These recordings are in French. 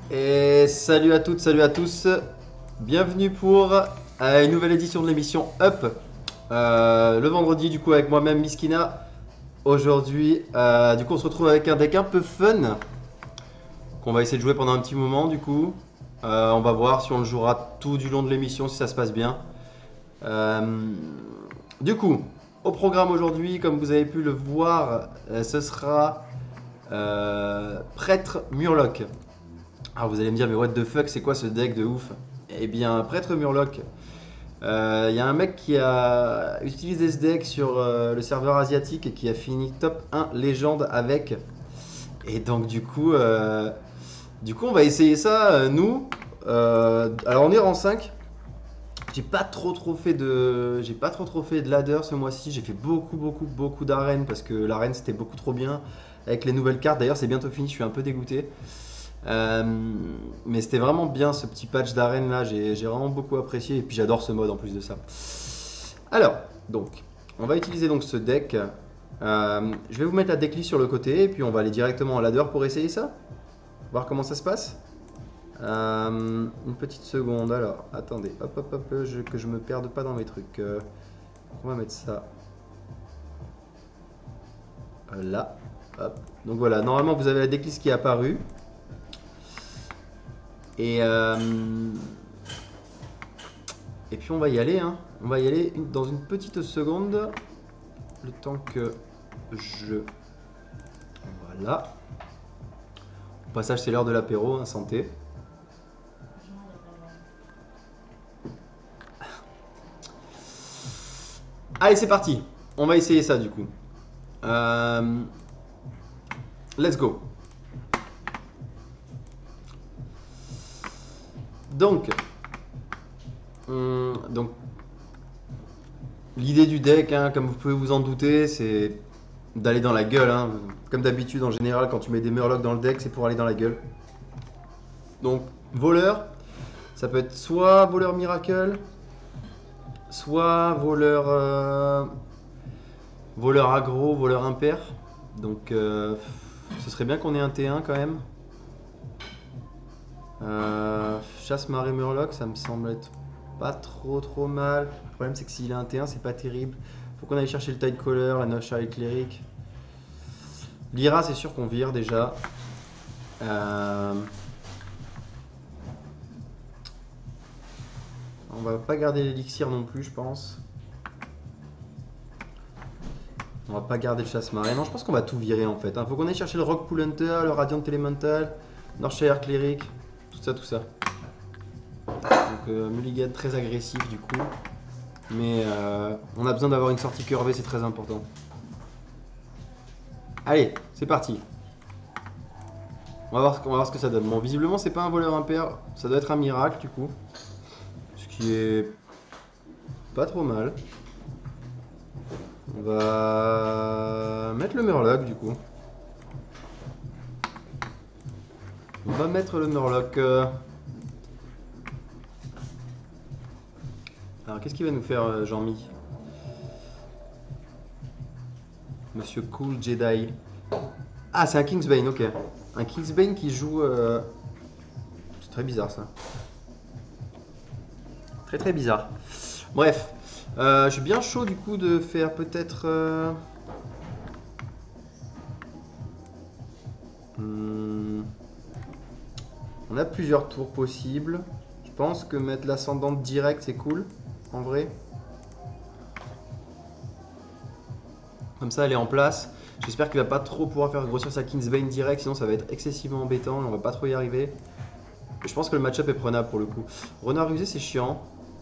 Et salut à toutes, salut à tous. Bienvenue pour une nouvelle édition de l'émission Up. Le vendredi, du coup, avec moi-même, Miskina. Aujourd'hui, du coup, on se retrouve avec un deck un peu fun qu'on va essayer de jouer pendant un petit moment, du coup. On va voir si on le jouera tout du long de l'émission, si ça se passe bien. Euh, du coup, au programme aujourd'hui, comme vous avez pu le voir, ce sera Prêtre Murloc. Alors vous allez me dire, mais what the fuck, c'est quoi ce deck de ouf? Eh bien, Prêtre Murloc, il y a un mec qui a utilisé ce deck sur le serveur asiatique et qui a fini top 1 légende avec. Et donc du coup on va essayer ça, nous. Alors on est rang 5. J'ai pas trop fait de ladder ce mois-ci. J'ai fait beaucoup d'arènes parce que l'arène c'était beaucoup trop bien avec les nouvelles cartes. D'ailleurs c'est bientôt fini, je suis un peu dégoûté. Euh, mais c'était vraiment bien ce petit patch d'arène là, j'ai vraiment beaucoup apprécié et puis j'adore ce mode en plus de ça. Alors, donc, on va utiliser donc ce deck. Je vais vous mettre la decklist sur le côté et puis on va aller directement en ladder pour essayer ça. Voir comment ça se passe. Une petite seconde, alors attendez, hop, que je me perde pas dans mes trucs. On va mettre ça là, hop. Donc voilà, normalement vous avez la decklist qui est apparue. Et, et puis on va y aller, hein. On va y aller dans une petite seconde. Le temps que je... Voilà. Au passage, c'est l'heure de l'apéro, hein, santé. Allez, c'est parti. On va essayer ça du coup. Euh, Let's go. Donc, donc l'idée du deck, hein, comme vous pouvez vous en douter, c'est d'aller dans la gueule, hein. Comme d'habitude, en général, quand tu mets des Murlocs dans le deck, c'est pour aller dans la gueule. Donc, voleur, ça peut être soit voleur miracle, soit voleur aggro, voleur impair. Donc, ce serait bien qu'on ait un T1 quand même. Chasse marée murloc, ça me semble être pas trop mal. Le problème, c'est que s'il a un T1, c'est pas terrible. Faut qu'on aille chercher le Tidecaller, la Noche Cleric. Lyra, c'est sûr qu'on vire déjà. Euh, on va pas garder l'élixir non plus, je pense. On va pas garder le chasse-marée. Non, je pense qu'on va tout virer en fait, hein. Faut qu'on aille chercher le Rock Pool Hunter, le Radiant Elemental, Northshire Cleric, tout ça. Donc Mulligan très agressif du coup. Mais on a besoin d'avoir une sortie curvée, c'est très important. Allez, c'est parti. On va voir ce que ça donne. Bon, visiblement, c'est pas un voleur impair, ça doit être un miracle du coup. Ce qui est pas trop mal. On va mettre le Murloc du coup. On va mettre le Murloc. Alors, qu'est-ce qu'il va nous faire, Jean-Mi? Monsieur Cool Jedi. Ah, c'est un Kingsbane, ok. Un Kingsbane qui joue. C'est très bizarre ça. Très bizarre. Bref, je suis bien chaud du coup de faire peut-être. Hmm, on a plusieurs tours possibles. Je pense que mettre l'ascendante direct c'est cool, en vrai. Comme ça elle est en place. J'espère qu'il va pas trop pouvoir faire grossir sa Kingsbane direct, sinon ça va être excessivement embêtant et on va pas trop y arriver. Je pense que le match-up est prenable pour le coup. Renard rusé c'est chiant.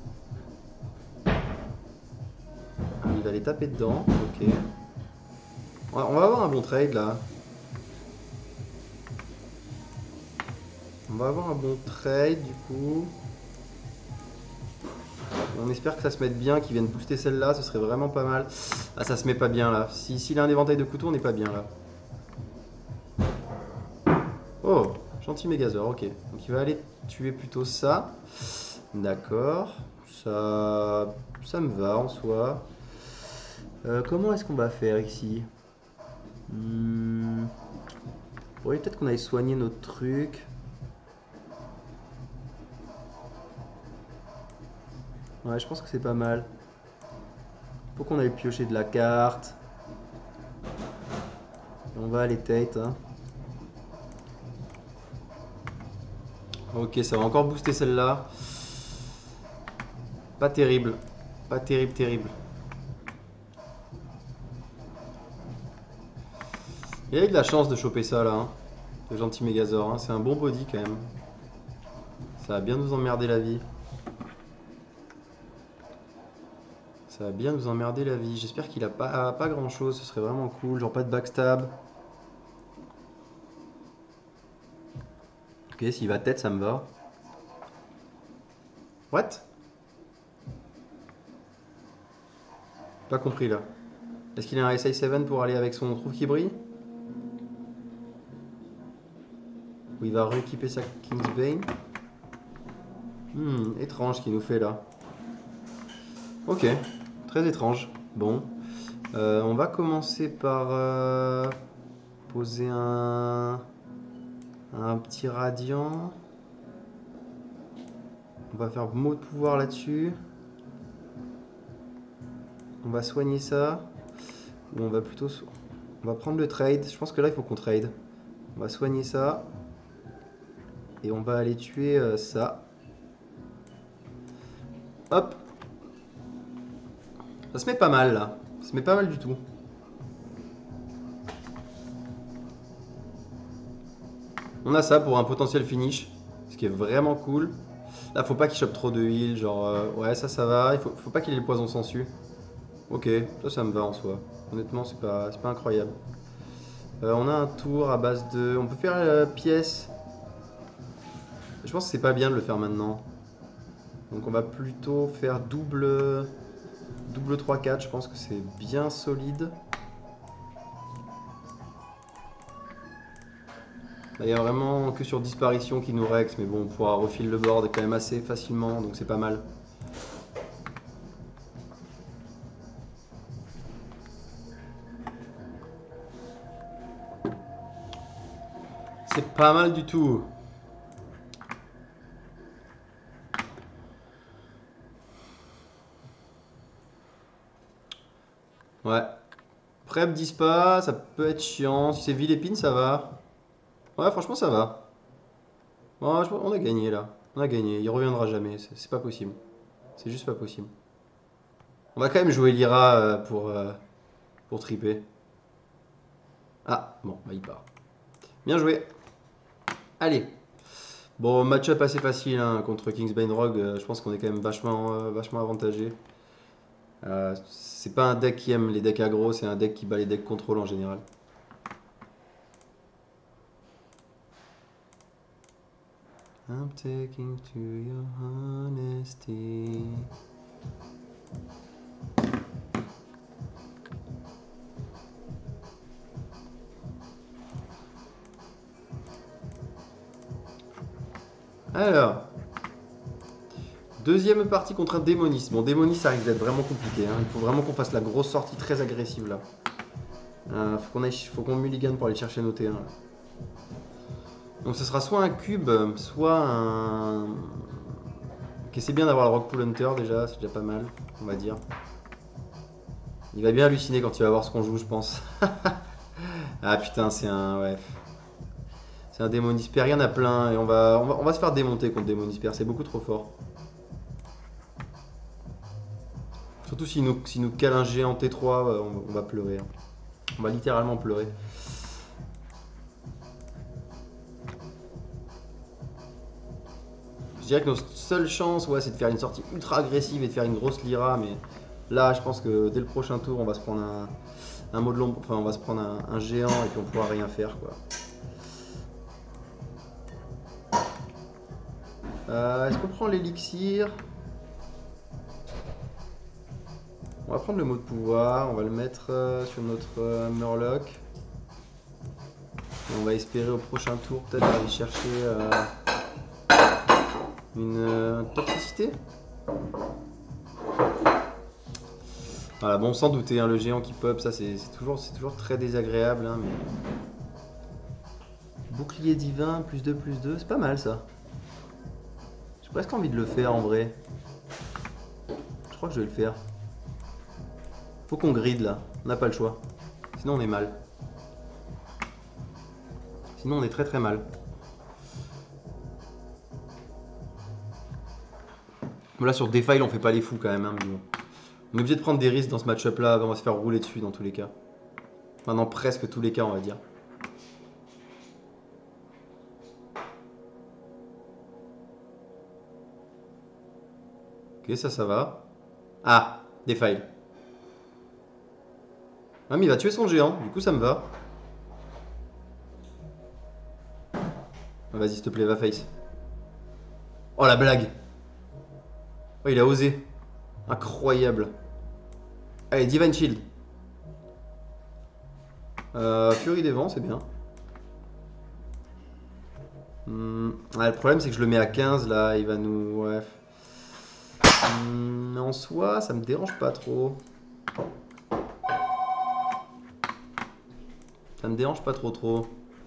Il va les taper dedans, ok. On va avoir un bon trade là. On va avoir un bon trade du coup. On espère que ça se mette bien, qu'ils viennent booster celle-là, ce serait vraiment pas mal. Ah, ça se met pas bien là. S'il a un éventail de couteaux, on n'est pas bien là. Oh, gentil Mégazord, ok. Donc il va aller tuer plutôt ça. D'accord. Ça me va en soi. Comment est-ce qu'on va faire ici? Faudrait peut-être qu'on aille soigner notre truc. Ouais, je pense que c'est pas mal. Faut qu'on aille piocher de la carte. On va aller tête. Hein. Ok, ça va encore booster celle-là. Pas terrible. Pas terrible, terrible. Il a eu de la chance de choper ça là. Hein. Le gentil Mégazord. Hein. C'est un bon body quand même. Ça va bien nous emmerder la vie. Ça va bien nous emmerder la vie. J'espère qu'il a pas grand chose. Ce serait vraiment cool. Genre pas de backstab. Ok, s'il va tête, ça me va. What? Pas compris là. Est-ce qu'il a un SI7 pour aller avec son trouve qui brille? Ou il va rééquiper sa Kingsbane? Étrange ce qu'il nous fait là. Ok, très étrange. Bon, on va commencer par poser un petit radiant. On va faire mot de pouvoir là-dessus. On va soigner ça. Ou on va plutôt... On va prendre le trade. Je pense que là, il faut qu'on trade. On va soigner ça. Et on va aller tuer ça. Hop. Ça se met pas mal, là. Ça se met pas mal du tout. On a ça pour un potentiel finish. Ce qui est vraiment cool. Là, faut pas qu'il chope trop de heal. Genre, ouais, ça va. Faut pas qu'il ait le poison sensu. Ok, ça me va en soi. Honnêtement, c'est pas incroyable. On a un tour à base de... On peut faire pièce. Je pense que c'est pas bien de le faire maintenant. Donc on va plutôt faire double 3-4. Je pense que c'est bien solide. Là, il y a vraiment que sur disparition qui nous rex. Mais bon, on pourra refiler le board quand même assez facilement. Donc c'est pas mal. C'est pas mal du tout. Ouais. Prep dispa, ça peut être chiant. Si c'est Villepine, ça va. Ouais, franchement, ça va. Ouais, on a gagné là. On a gagné. Il reviendra jamais. C'est pas possible. C'est juste pas possible. On va quand même jouer Lyra pour triper. Ah, bon, bah il part. Bien joué. Allez. Bon, match-up assez facile hein, contre Kingsbane Rogue. Je pense qu'on est quand même vachement avantagé. C'est pas un deck qui aime les decks aggro, c'est un deck qui bat les decks contrôle en général. I'm taking to your honesty. Alors, deuxième partie contre un démoniste. Bon, démoniste, ça risque d'être vraiment compliqué. Hein. Il faut vraiment qu'on fasse la grosse sortie très agressive là. Faut qu'on mulligan pour aller chercher nos T1. Là. Donc, ce sera soit un cube, soit un. Ok, c'est bien d'avoir le Rock Pool Hunter déjà, c'est déjà pas mal, on va dire. Il va bien halluciner quand il va voir ce qu'on joue, je pense. Ah putain, c'est un. Ouais. C'est un démonisper, il y en a plein et on va se faire démonter contre démonisper, c'est beaucoup trop fort. Surtout s'il nous cale un géant T3, on va pleurer. Hein. On va littéralement pleurer. Je dirais que notre seule chance, ouais, c'est de faire une sortie ultra agressive et de faire une grosse Lyra, mais là, je pense que dès le prochain tour, on va se prendre un mot de l'ombre, enfin, on va se prendre un géant et puis on pourra rien faire, quoi. Est-ce qu'on prend l'élixir? On va prendre le mot de pouvoir, on va le mettre sur notre Murloc. Et on va espérer au prochain tour peut-être aller chercher une toxicité. Voilà, bon, sans douter, hein, le géant qui pop, ça c'est toujours très désagréable. Hein, mais... Bouclier divin, +2, +2, c'est pas mal ça. J'ai presque envie de le faire en vrai. crois que je vais le faire. Faut qu'on grid là, on n'a pas le choix. Sinon on est mal. Sinon on est très très mal. Bon, là sur Defile on fait pas les fous quand même. Hein, mais bon. On est obligé de prendre des risques dans ce match-up là, on va se faire rouler dessus dans tous les cas. Enfin dans presque tous les cas on va dire. Ok, ça va. Ah, Defile. Ah mais il va tuer son géant, du coup ça me va. Ah, vas-y s'il te plaît, va face. Oh la blague. Oh il a osé. Incroyable. Allez, Divine Shield. Fury des vents, c'est bien. Ouais, le problème c'est que je le mets à 15 là, il va nous... Ouais. En soi, ça me dérange pas trop. Ça me dérange pas trop.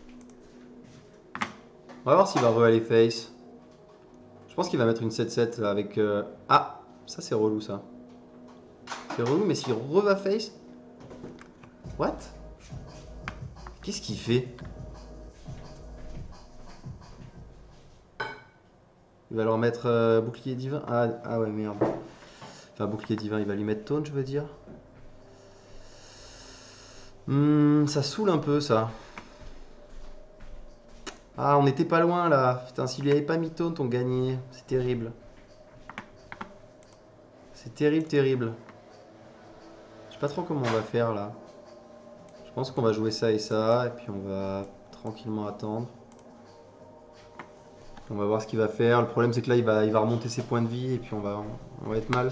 On va voir s'il va re-aller face. Je pense qu'il va mettre une 7-7 avec... Ah, ça c'est relou ça. C'est relou, mais s'il re-va face... What? Qu'est-ce qu'il fait? Il va leur mettre bouclier divin. Ah ouais, merde. Enfin, bouclier divin, il va lui mettre taunt, je veux dire. Ça saoule un peu, ça. Ah, on n'était pas loin, là. Putain, s'il lui avait pas mis taunt, on gagnait. C'est terrible. C'est terrible. Je sais pas trop comment on va faire, là. Je pense qu'on va jouer ça et ça, et puis on va tranquillement attendre. On va voir ce qu'il va faire. Le problème, c'est que là, il va remonter ses points de vie, et puis on va être mal.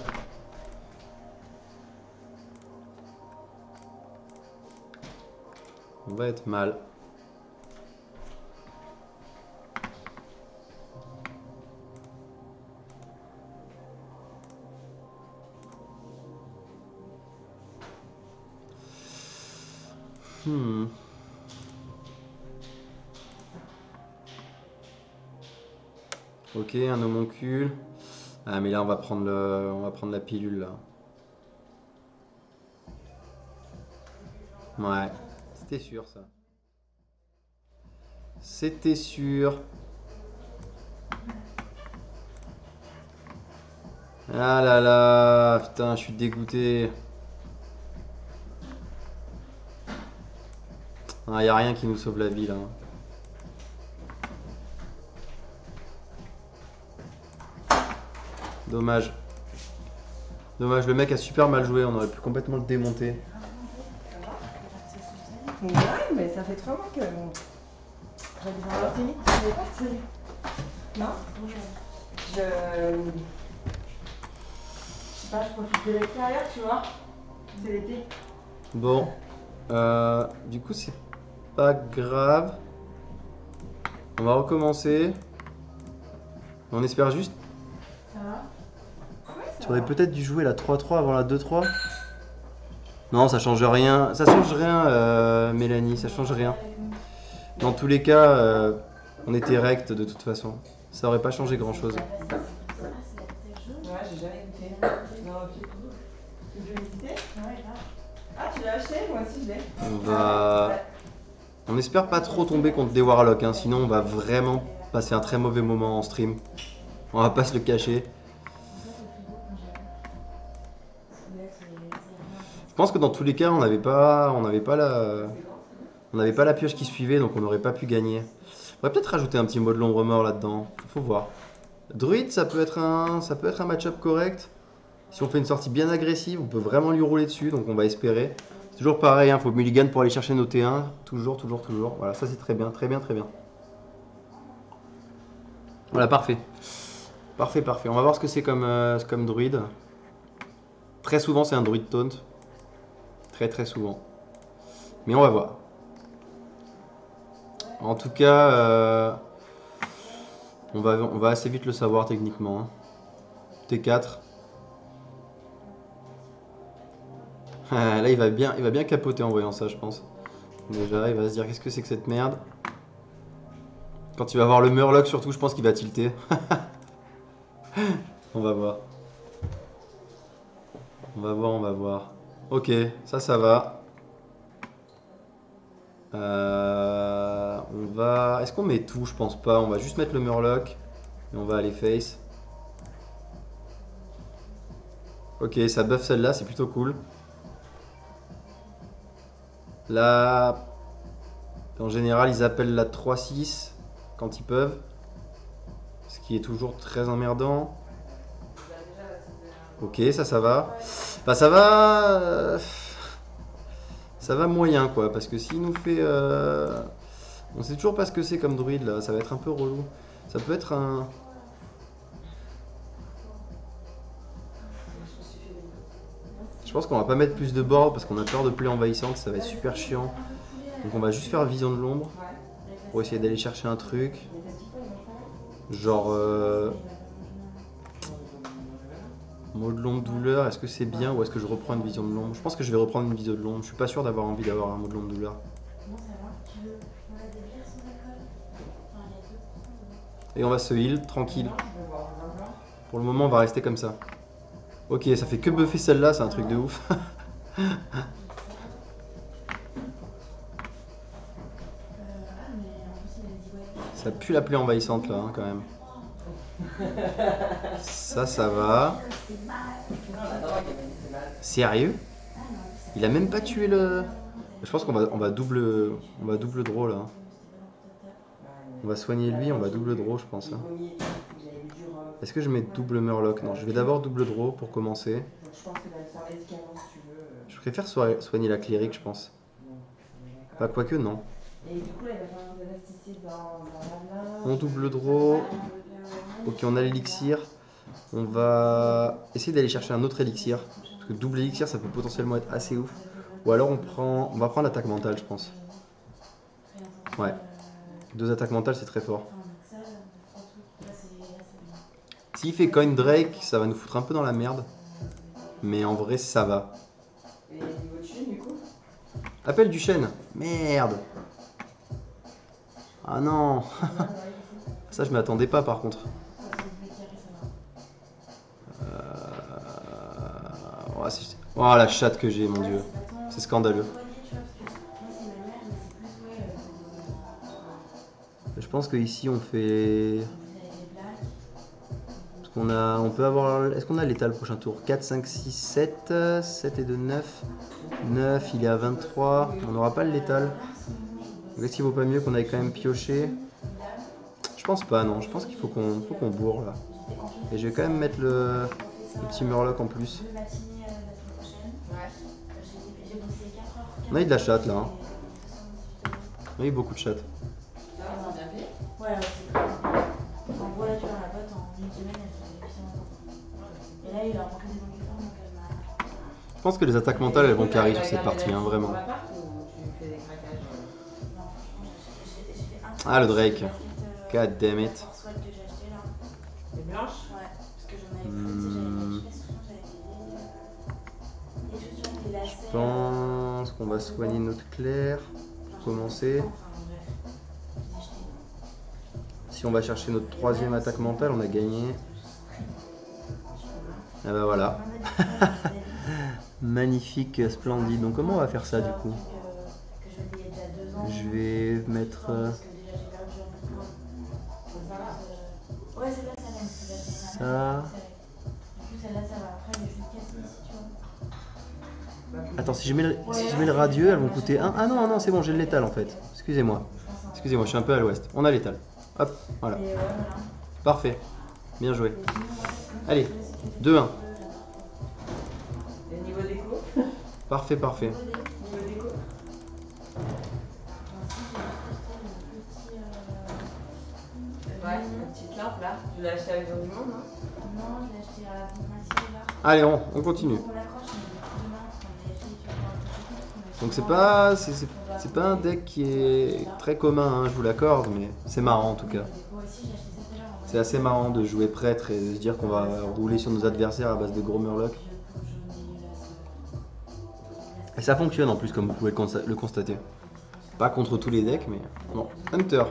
On va être mal. Ok, un homoncule. Ah mais là on va prendre la pilule là. Ouais, c'était sûr ça. C'était sûr. Ah là là, putain, je suis dégoûté. Ah, y a rien qui nous sauve la vie là. Dommage. Dommage, le mec a super mal joué, on aurait pu complètement le démonter. Ouais, mais ça fait 3 mois que. Alors, c'est vite, tu n'es pas non? Je sais pas, je profite de l'extérieur, tu vois. C'est l'été. Bon. Du coup, c'est pas grave. On va recommencer. On espère juste. Ça va? Ouais, ça Tu aurais va. peut-être dû jouer la 3-3 avant la 2-3. Non, ça change rien. Ça change rien, Mélanie, ça change rien. Dans tous les cas, on était rect de toute façon. Ça aurait pas changé grand chose. Ouais, j'ai jamais goûté. Non, ok. Tu veux visiter? Ouais, grave. Ah, tu l'as acheté? Moi aussi, je l'ai. On espère pas trop tomber contre des Warlocks, hein, sinon on va vraiment passer un très mauvais moment en stream. On va pas se le cacher. Je pense que dans tous les cas, on n'avait pas la pioche qui suivait, donc on n'aurait pas pu gagner. On pourrait peut-être rajouter un petit mot de l'ombre mort là-dedans. Faut voir. Druid, ça peut être un match-up correct. Si on fait une sortie bien agressive, on peut vraiment lui rouler dessus, donc on va espérer. C'est toujours pareil, hein, faut mulligan pour aller chercher nos T1. Toujours. Voilà, ça c'est très bien. Voilà, parfait. Parfait. On va voir ce que c'est comme druide. Très souvent, c'est un druide taunt. Très souvent. Mais on va voir. En tout cas, on va assez vite le savoir techniquement. Hein. T4. Là, il va bien capoter en voyant ça, je pense. Déjà, il va se dire qu'est-ce que c'est que cette merde. Quand il va voir le Murloc, surtout, je pense qu'il va tilter. On va voir. On va voir, on va voir. Ok, ça va. On va... Est-ce qu'on met tout? Je pense pas. On va juste mettre le Murloc. Et on va aller face. Ok, ça buff celle-là, c'est plutôt cool. Là, en général, ils appellent la 3-6 quand ils peuvent. Ce qui est toujours très emmerdant. Ok, ça va. Enfin, ça va... Ça va moyen, quoi. Parce que s'il nous fait... On sait toujours pas ce que c'est comme druide, là. Ça va être un peu relou. Ça peut être un... Je pense qu'on va pas mettre plus de board parce qu'on a peur de plaie envahissante. Ça va être super chiant. Donc on va juste faire vision de l'ombre. Pour essayer d'aller chercher un truc. Genre... Mot de l'ombre douleur, est-ce que c'est bien ou est-ce que je reprends une vision de l'ombre? Je pense que je vais reprendre une vision de l'ombre. Je suis pas sûr d'avoir envie d'avoir un mot de l'ombre douleur. Et on va se heal, tranquille. Pour le moment, on va rester comme ça. Ok, ça fait que buffer celle-là, c'est un truc de ouf. Ça pue la plaie envahissante là, hein, quand même. Ça va. Sérieux? Il a même pas tué le... Je pense qu'on va double draw là. On va soigner lui, on va double draw je pense. Hein. Est-ce que je mets double Murloc? Non, je vais d'abord double draw pour commencer. Je préfère soigner la clérique je pense. Pas quoique non. On double draw. Ok, on a l'élixir. On va essayer d'aller chercher un autre élixir. Parce que double élixir ça peut potentiellement être assez ouf. Ou alors on va prendre l'attaque mentale je pense. Ouais. 2 attaques mentales c'est très fort. S'il fait coin Drake, ça va nous foutre un peu dans la merde. Mais en vrai ça va. Appel du chêne. Merde. Ah non. Ça je m'attendais pas par contre. Oh la chatte que j'ai mon dieu. C'est scandaleux. Je pense que ici on fait... Parce qu'on a... On peut avoir... Est-ce qu'on a l'état le prochain tour? 4, 5, 6, 7. 7 et 2, 9. 9, il est à 23. On n'aura pas le létal. Est-ce qu'il vaut pas mieux qu'on aille quand même piocher? Je pense pas, non. Je pense qu'il faut qu'on bourre là. Et je vais quand même mettre le petit Murloc en plus. On a eu de la chatte là. Hein. On a eu beaucoup de chatte. Ouais, c'est en gros, là, tu vois, ma pote, en une semaine, elle fait. Et là, il a rencontré des enquêteurs, donc elle m'a. Je pense que les attaques mentales, elles vont carry sur cette partie, hein, vraiment. Ah, le Drake. God damn it. Les blanches? Ouais, parce que j'en avais Je pense qu'on va soigner notre clair pour commencer. Si on va chercher notre 3e attaque mentale, on a gagné. Ah bah voilà. Magnifique, splendide. Donc comment on va faire ça du coup? Je vais mettre... Ça... Attends, si je mets le radieux, elles vont coûter 1. Ah non, non, c'est bon, j'ai le létal en fait. Excusez-moi. Excusez-moi, je suis un peu à l'ouest. On a létal. Hop, voilà. Parfait. Bien joué. Allez, 2-1. Niveau déco? Parfait, parfait. Niveau déco? Ouais, une petite lampe là. Tu l'as acheté avec du monde, non? Non, je l'ai acheté à la pharmacie là. Allez, on continue. Donc c'est pas un deck qui est très commun, hein, je vous l'accorde, mais c'est marrant en tout cas. C'est assez marrant de jouer prêtre et de se dire qu'on va rouler sur nos adversaires à base de gros murlocs. Et ça fonctionne en plus, comme vous pouvez le constater. Pas contre tous les decks, mais bon. Hunter.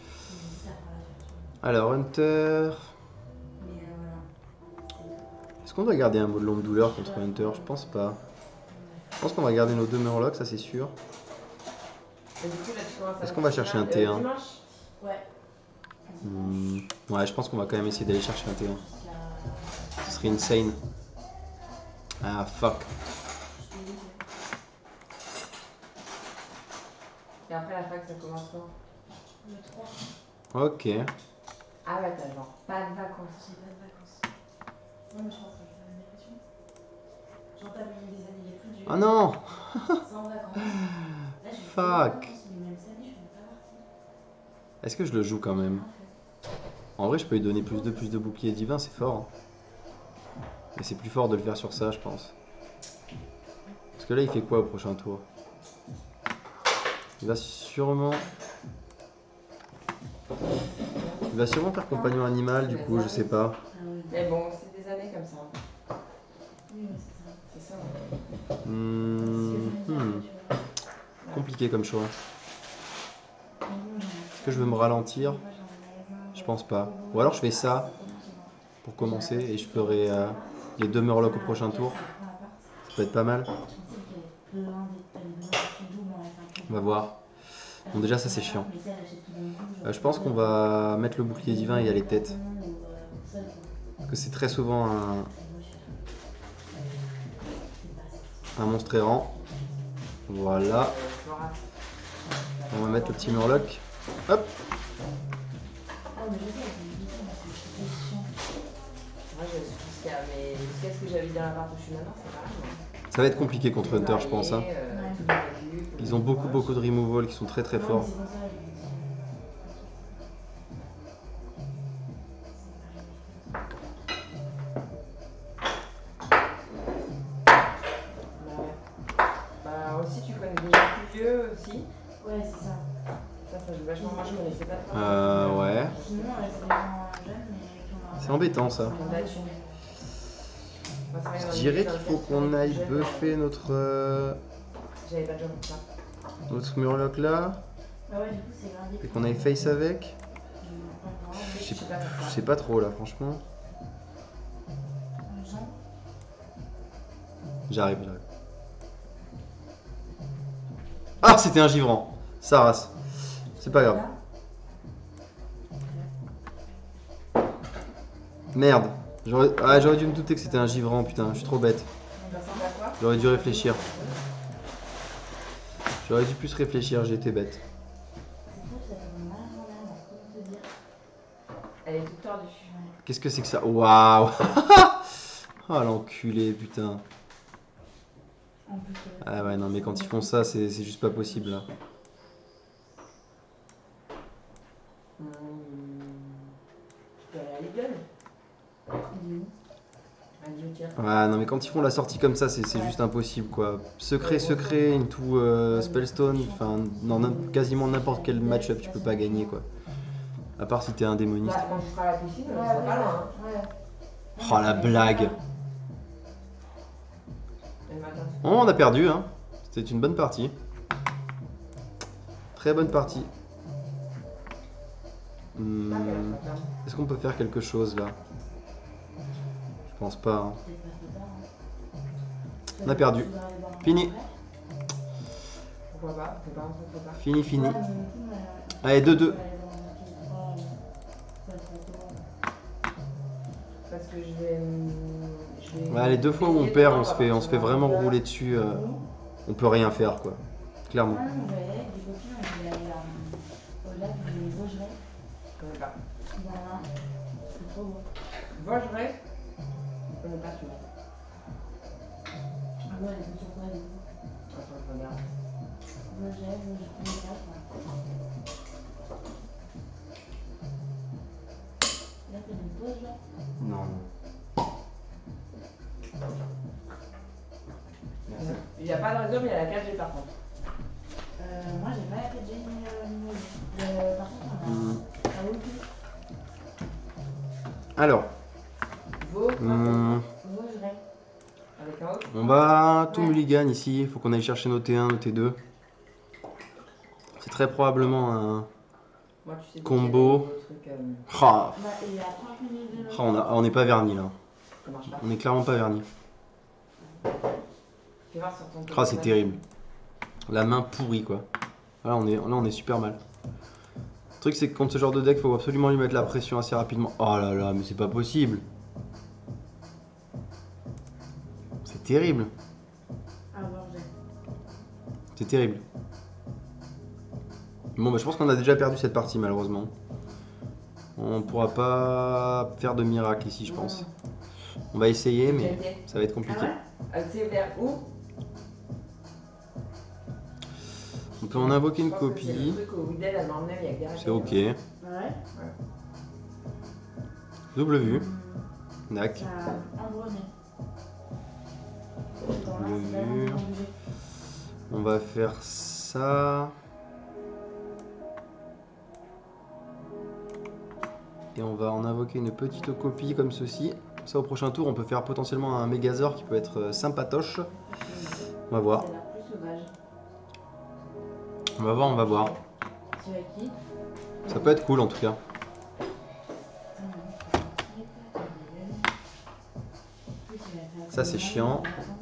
Alors, Hunter... Est-ce qu'on doit garder un mot de longue douleur contre Hunter? Je pense pas. Je pense qu'on va garder nos 2 Murlocs, ça c'est sûr. Est-ce qu'on va chercher un T1? Ouais. Ouais, je pense qu'on va quand même essayer d'aller chercher un T1. Ce serait insane. Ah, fuck. Et après la fac, ça commence quand? Le 3. Ok. Ah ouais, t'as genre pas de vacances. J'ai pas de vacances. Ouais, mais je pense que je vais faire une dépression. J'entame des années les plus dures. Oh non! Sans vacances. Là, je vais Fuck. vacances, mais même cette année, je vais pas partir. Est-ce que je le joue quand même? En vrai, je peux lui donner plus de bouclier divin, c'est fort. Mais c'est plus fort de le faire sur ça, je pense. Parce que là, il fait quoi au prochain tour? Il va sûrement... Il va sûrement faire compagnon animal, du coup, je sais pas. Mais bon, c'est des années comme ça. Oui, c'est ça. C'est ça. Compliqué comme choix. Est-ce que je veux me ralentir? Je pense pas. Ou alors je fais ça pour commencer et je ferai les 2 Murlocs au prochain tour. Ça peut être pas mal. On va voir. Bon, déjà ça c'est chiant. Je pense qu'on va mettre le bouclier divin et y aller tête. Parce que c'est très souvent un monstre errant. Voilà. On va mettre le petit Murloc. Hop. Moi, je suis jusqu'à. Mais qu'est-ce que j'avais dit dans la part où je suis maintenant, c'est pareil. Ça va être compliqué contre Hunter, je pense. Hein. Ils ont beaucoup de removal qui sont très forts. Bah aussi, tu connais déjà plus vieux aussi. Ouais, c'est ça. Ça joue vachement. Moi, je connaissais pas trop. Ouais. Sinon, c'est des gens jeunes, mais qui ont C'est embêtant ça. Je dirais qu'il faut qu'on aille buffer notre J'avais pas de job pour ça. notre Murloc là Bah ouais, du coup, c'est grave. et qu'on aille face avec. Je sais pas trop là, franchement. J'arrive. Ah, c'était un givrant. Ça race. C'est pas grave. Merde. J'aurais dû me douter que c'était un givrant, putain, je suis trop bête. J'aurais dû réfléchir. J'aurais dû plus réfléchir, j'ai été bête. Elle est toute tordue. Qu'est-ce que c'est que ça? Waouh. Oh l'enculé, putain. Ah ouais, non, mais quand ils font ça, c'est juste pas possible là. Tu peux aller à Lidl. Ouais, non, mais quand ils font la sortie comme ça, c'est juste impossible quoi. Secret, into Spellstone, enfin, dans quasiment n'importe quel match-up, tu peux pas gagner quoi. À part si t'es un démoniste. Bah, quand tu feras la piscine, on sera pas loin. Oh la blague! Oh, on a perdu, hein. C'était une bonne partie. Très bonne partie. Est-ce qu'on peut faire quelque chose là? Je pense pas. Hein. On a perdu. Fini. Pourquoi pas? Fini. Allez, 2-2. Parce que je vais. Ouais, les 2 fois où on perd, on se fait vraiment rouler dessus. On peut rien faire quoi. Clairement. Je connais pas. Vosgeray? Je connais pas celui-là. Attends, je regarde. Non. Il n'y a pas de réseau, mais il y a la 4G par contre. Moi, j'ai pas la 4G ni par contre, on a Wookie. Alors. Vosgeray. Avec un autre? On va tout mulligan ici. Il faut qu'on aille chercher nos T1, nos T2. C'est très probablement un Moi, tu sais combo. trucs, Ah. Bah, il y a 30 minutes de On n'est pas verni là. Ça marche pas. On est clairement pas verni. Fais voir sur ton Ah, c'est terrible. La main pourrie quoi. Là on est super mal. Le truc c'est que contre ce genre de deck, faut absolument lui mettre la pression assez rapidement. Oh là là, mais c'est pas possible. C'est terrible. Ah, bon, j'ai. C'est terrible. Bon bah je pense qu'on a déjà perdu cette partie malheureusement. On pourra pas faire de miracle ici je pense. On va essayer mais ça va être compliqué. Ah ouais? Tu sais vers où? On peut en invoquer une Je pense que c'est copie. le truc où Widel, elle m'a emmené, il y a Gareth. C'est ok. Ouais. Double vue. Nac. Ça a embronné. Le mur. On va faire ça. Et on va en invoquer une petite copie comme ceci. Ça au prochain tour on peut faire potentiellement un Mégazord qui peut être sympatoche. On va voir. Ça a l'air plus sauvage. On va voir, on va voir. Tu vas qui? Ça peut être cool en tout cas. Ça, c'est chiant.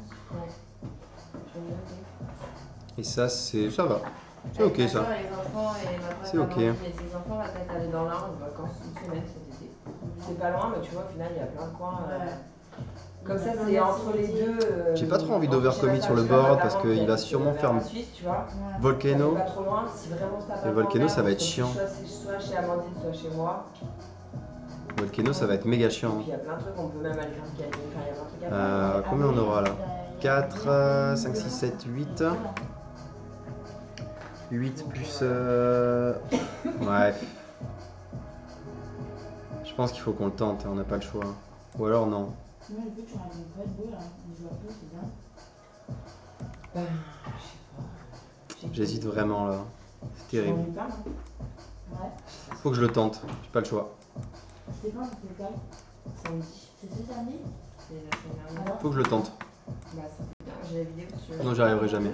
Et ça c'est... ça va. C'est ok ça. C'est ok. Mais ces enfants, la tête aller dans l'Ain en vacances une semaine cet été. C'est pas loin, mais tu vois, au final, il y a plein de coins. Comme ça, c'est entre les deux. J'ai pas trop envie d'overcommit sur le board parce qu'il va sûrement faire Volcano. Pas trop loin, si vraiment ça Et Volcano, ça va être chiant. Soit chez Amandine, soit chez moi. Volcano, ça va être méga chiant. Et puis il y a plein de trucs, on peut même aller faire du canyon. Enfin, il y a plein de trucs à faire. Combien on aura là 4, 5, 6, 7, 8. 8 plus... Ouais. Je pense qu'il faut qu'on le tente, hein, on n'a pas le choix. Ou alors non. Moi, le but, tu racontes pas de beau là. On joue un peu, c'est bien. Je sais pas. J'hésite vraiment là. C'est terrible. On lui parle, hein. Ouais. Faut que je le tente, j'ai pas le choix. C'était quand c'était le cas? Samedi. C'est ce samedi? C'est la semaine dernière. Alors? Faut que je le tente. Bah, ça fait bien. J'ai la vidéo sur. Non, j'y arriverai jamais.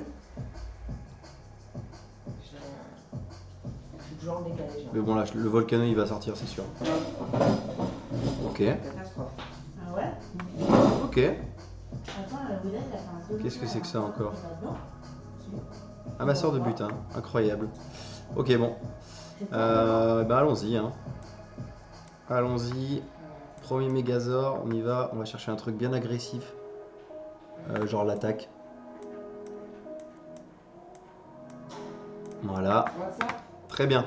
Je suis toujours en décalé. Genre. Mais bon là, le Volcano il va sortir, c'est sûr. Ok. Catastrophe. Ah ouais? Ok. Attends, la Willa, il a fait un solo. Qu'est-ce que c'est que ça encore? Là-dedans? Amasseur de butin, incroyable. Ok bon. Bah allons-y. Hein. Allons-y. Premier Mégazord, on y va. On va chercher un truc bien agressif. Genre l'attaque. Voilà. Très bien.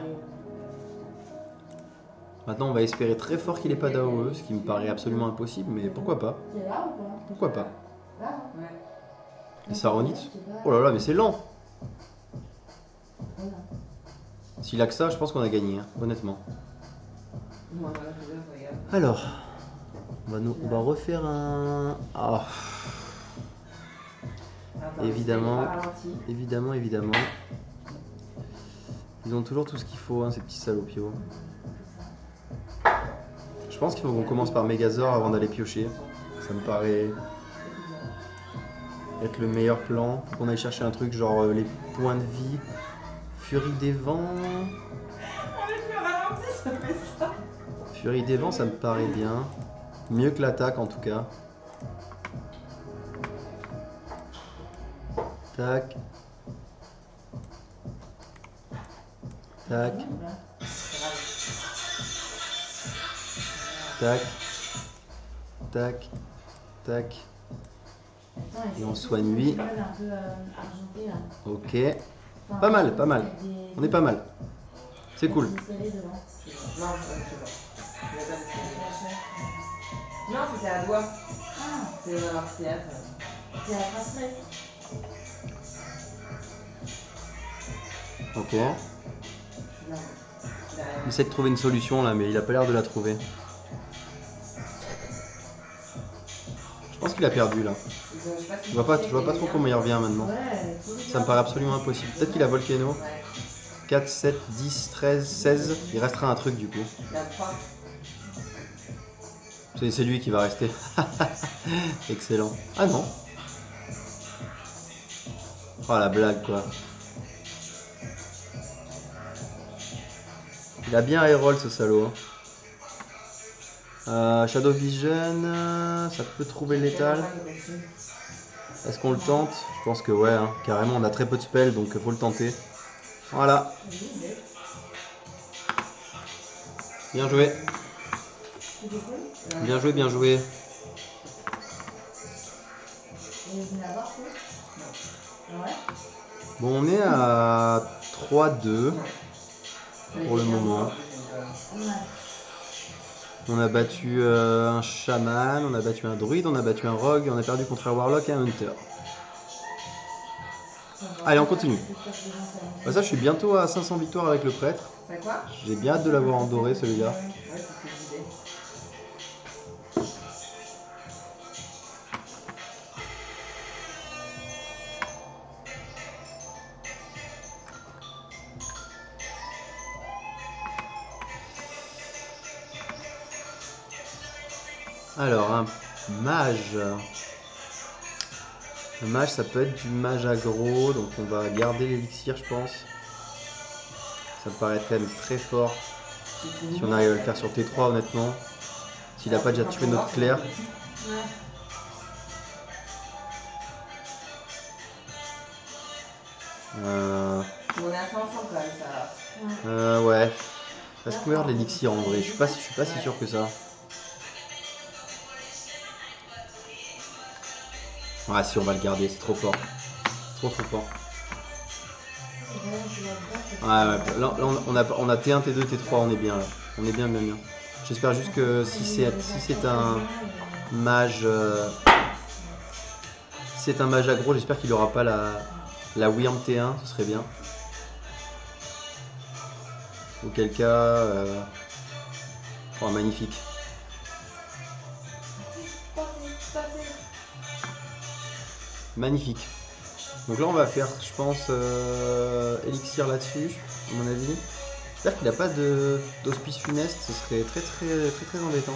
Maintenant, on va espérer très fort qu'il n'ait pas d'AOE, ce qui me paraît absolument impossible, mais pourquoi pas? C'est là ou pas? Pourquoi pas? Là? Ouais. Et Saronite? Oh là là, mais c'est lent! Voilà. S'il a que ça, je pense qu'on a gagné, hein, honnêtement. Moi, je regarde. Alors, on va refaire un... Ah, Attends, évidemment. c'est pas ralenti. évidemment. Ils ont toujours tout ce qu'il faut, hein, ces petits salopios. Je pense qu'il faut qu'on commence par Mégazord avant d'aller piocher. Ça me paraît être le meilleur plan. Faut qu'on aille chercher un truc genre les points de vie. Furie des vents. Furie des vents, ça me paraît bien. Mieux que l'attaque en tout cas. Tac. Tac. Tac. Tac. Tac. Et on soigne lui. Ok. Pas mal, pas mal. On est pas mal. C'est cool. Non, je sais pas. Il y a pas de- Non, c'était à doigt. Ah, C'est dans leur théâtre. c'est la passerelle. Ok. Non. Il essaie de trouver une solution là, mais il a pas l'air de la trouver. Je pense qu'il a perdu là. Je vois pas trop comment il revient maintenant. Ouais, Ça me paraît absolument impossible. Peut-être qu'il a Volcano. 4, 7, 10, 13, 16. Il restera un truc du coup. La 3. C'est lui qui va rester. Excellent. Ah non. Oh la blague quoi. Il a bien aérol ce salaud. Hein. Shadow Vision, ça peut trouver le létal. Est-ce qu'on le tente? Je pense que ouais, hein. Carrément, on a très peu de spells, donc faut le tenter. Voilà. Bien joué. Bien joué, bien joué. Bon, on est à 3-2 pour le moment. On a battu un chaman, on a battu un druide, on a battu un rogue, on a perdu contre un warlock et un hunter. Allez, on continue. Bah ça, je suis bientôt à 500 victoires avec le prêtre. J'ai bien hâte de l'avoir en doré, celui-là. Alors, un mage. Un mage, ça peut être du mage aggro, donc on va garder l'élixir, je pense. Ça me paraît quand même très fort. Si on arrive à le faire sur T3, honnêtement. S'il n'a pas déjà tué notre clair. On est à 500 quand même, ça. Ouais. Parce qu'on regarde l'élixir en vrai, je suis pas si sûr que ça. Ah si, on va le garder, c'est trop fort. Trop fort. Ouais, là on a T1, T2, T3, on est bien là. On est bien. J'espère juste que si c'est un mage... si c'est un mage aggro, j'espère qu'il aura pas la Wyrm T1, ce serait bien. Auquel cas... Oh, magnifique. Magnifique. Donc là on va faire, je pense, élixir là-dessus, à mon avis. J'espère qu'il n'a pas d'hospice funeste, ce serait très embêtant.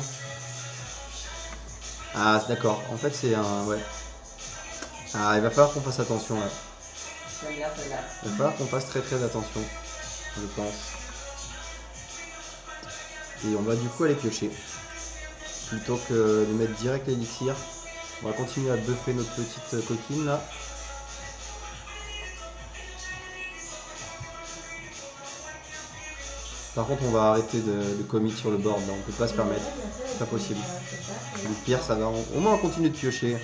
Ah d'accord, en fait c'est un... ouais. Ah, il va falloir qu'on fasse attention là. Il va falloir qu'on fasse très attention, je pense. Et on va du coup aller piocher. Plutôt que de mettre direct l'élixir. On va continuer à buffer notre petite coquine là. Par contre, on va arrêter de commit sur le board, là. On peut pas se permettre. C'est pas possible. Le pire, ça va. Au moins, on continue de piocher.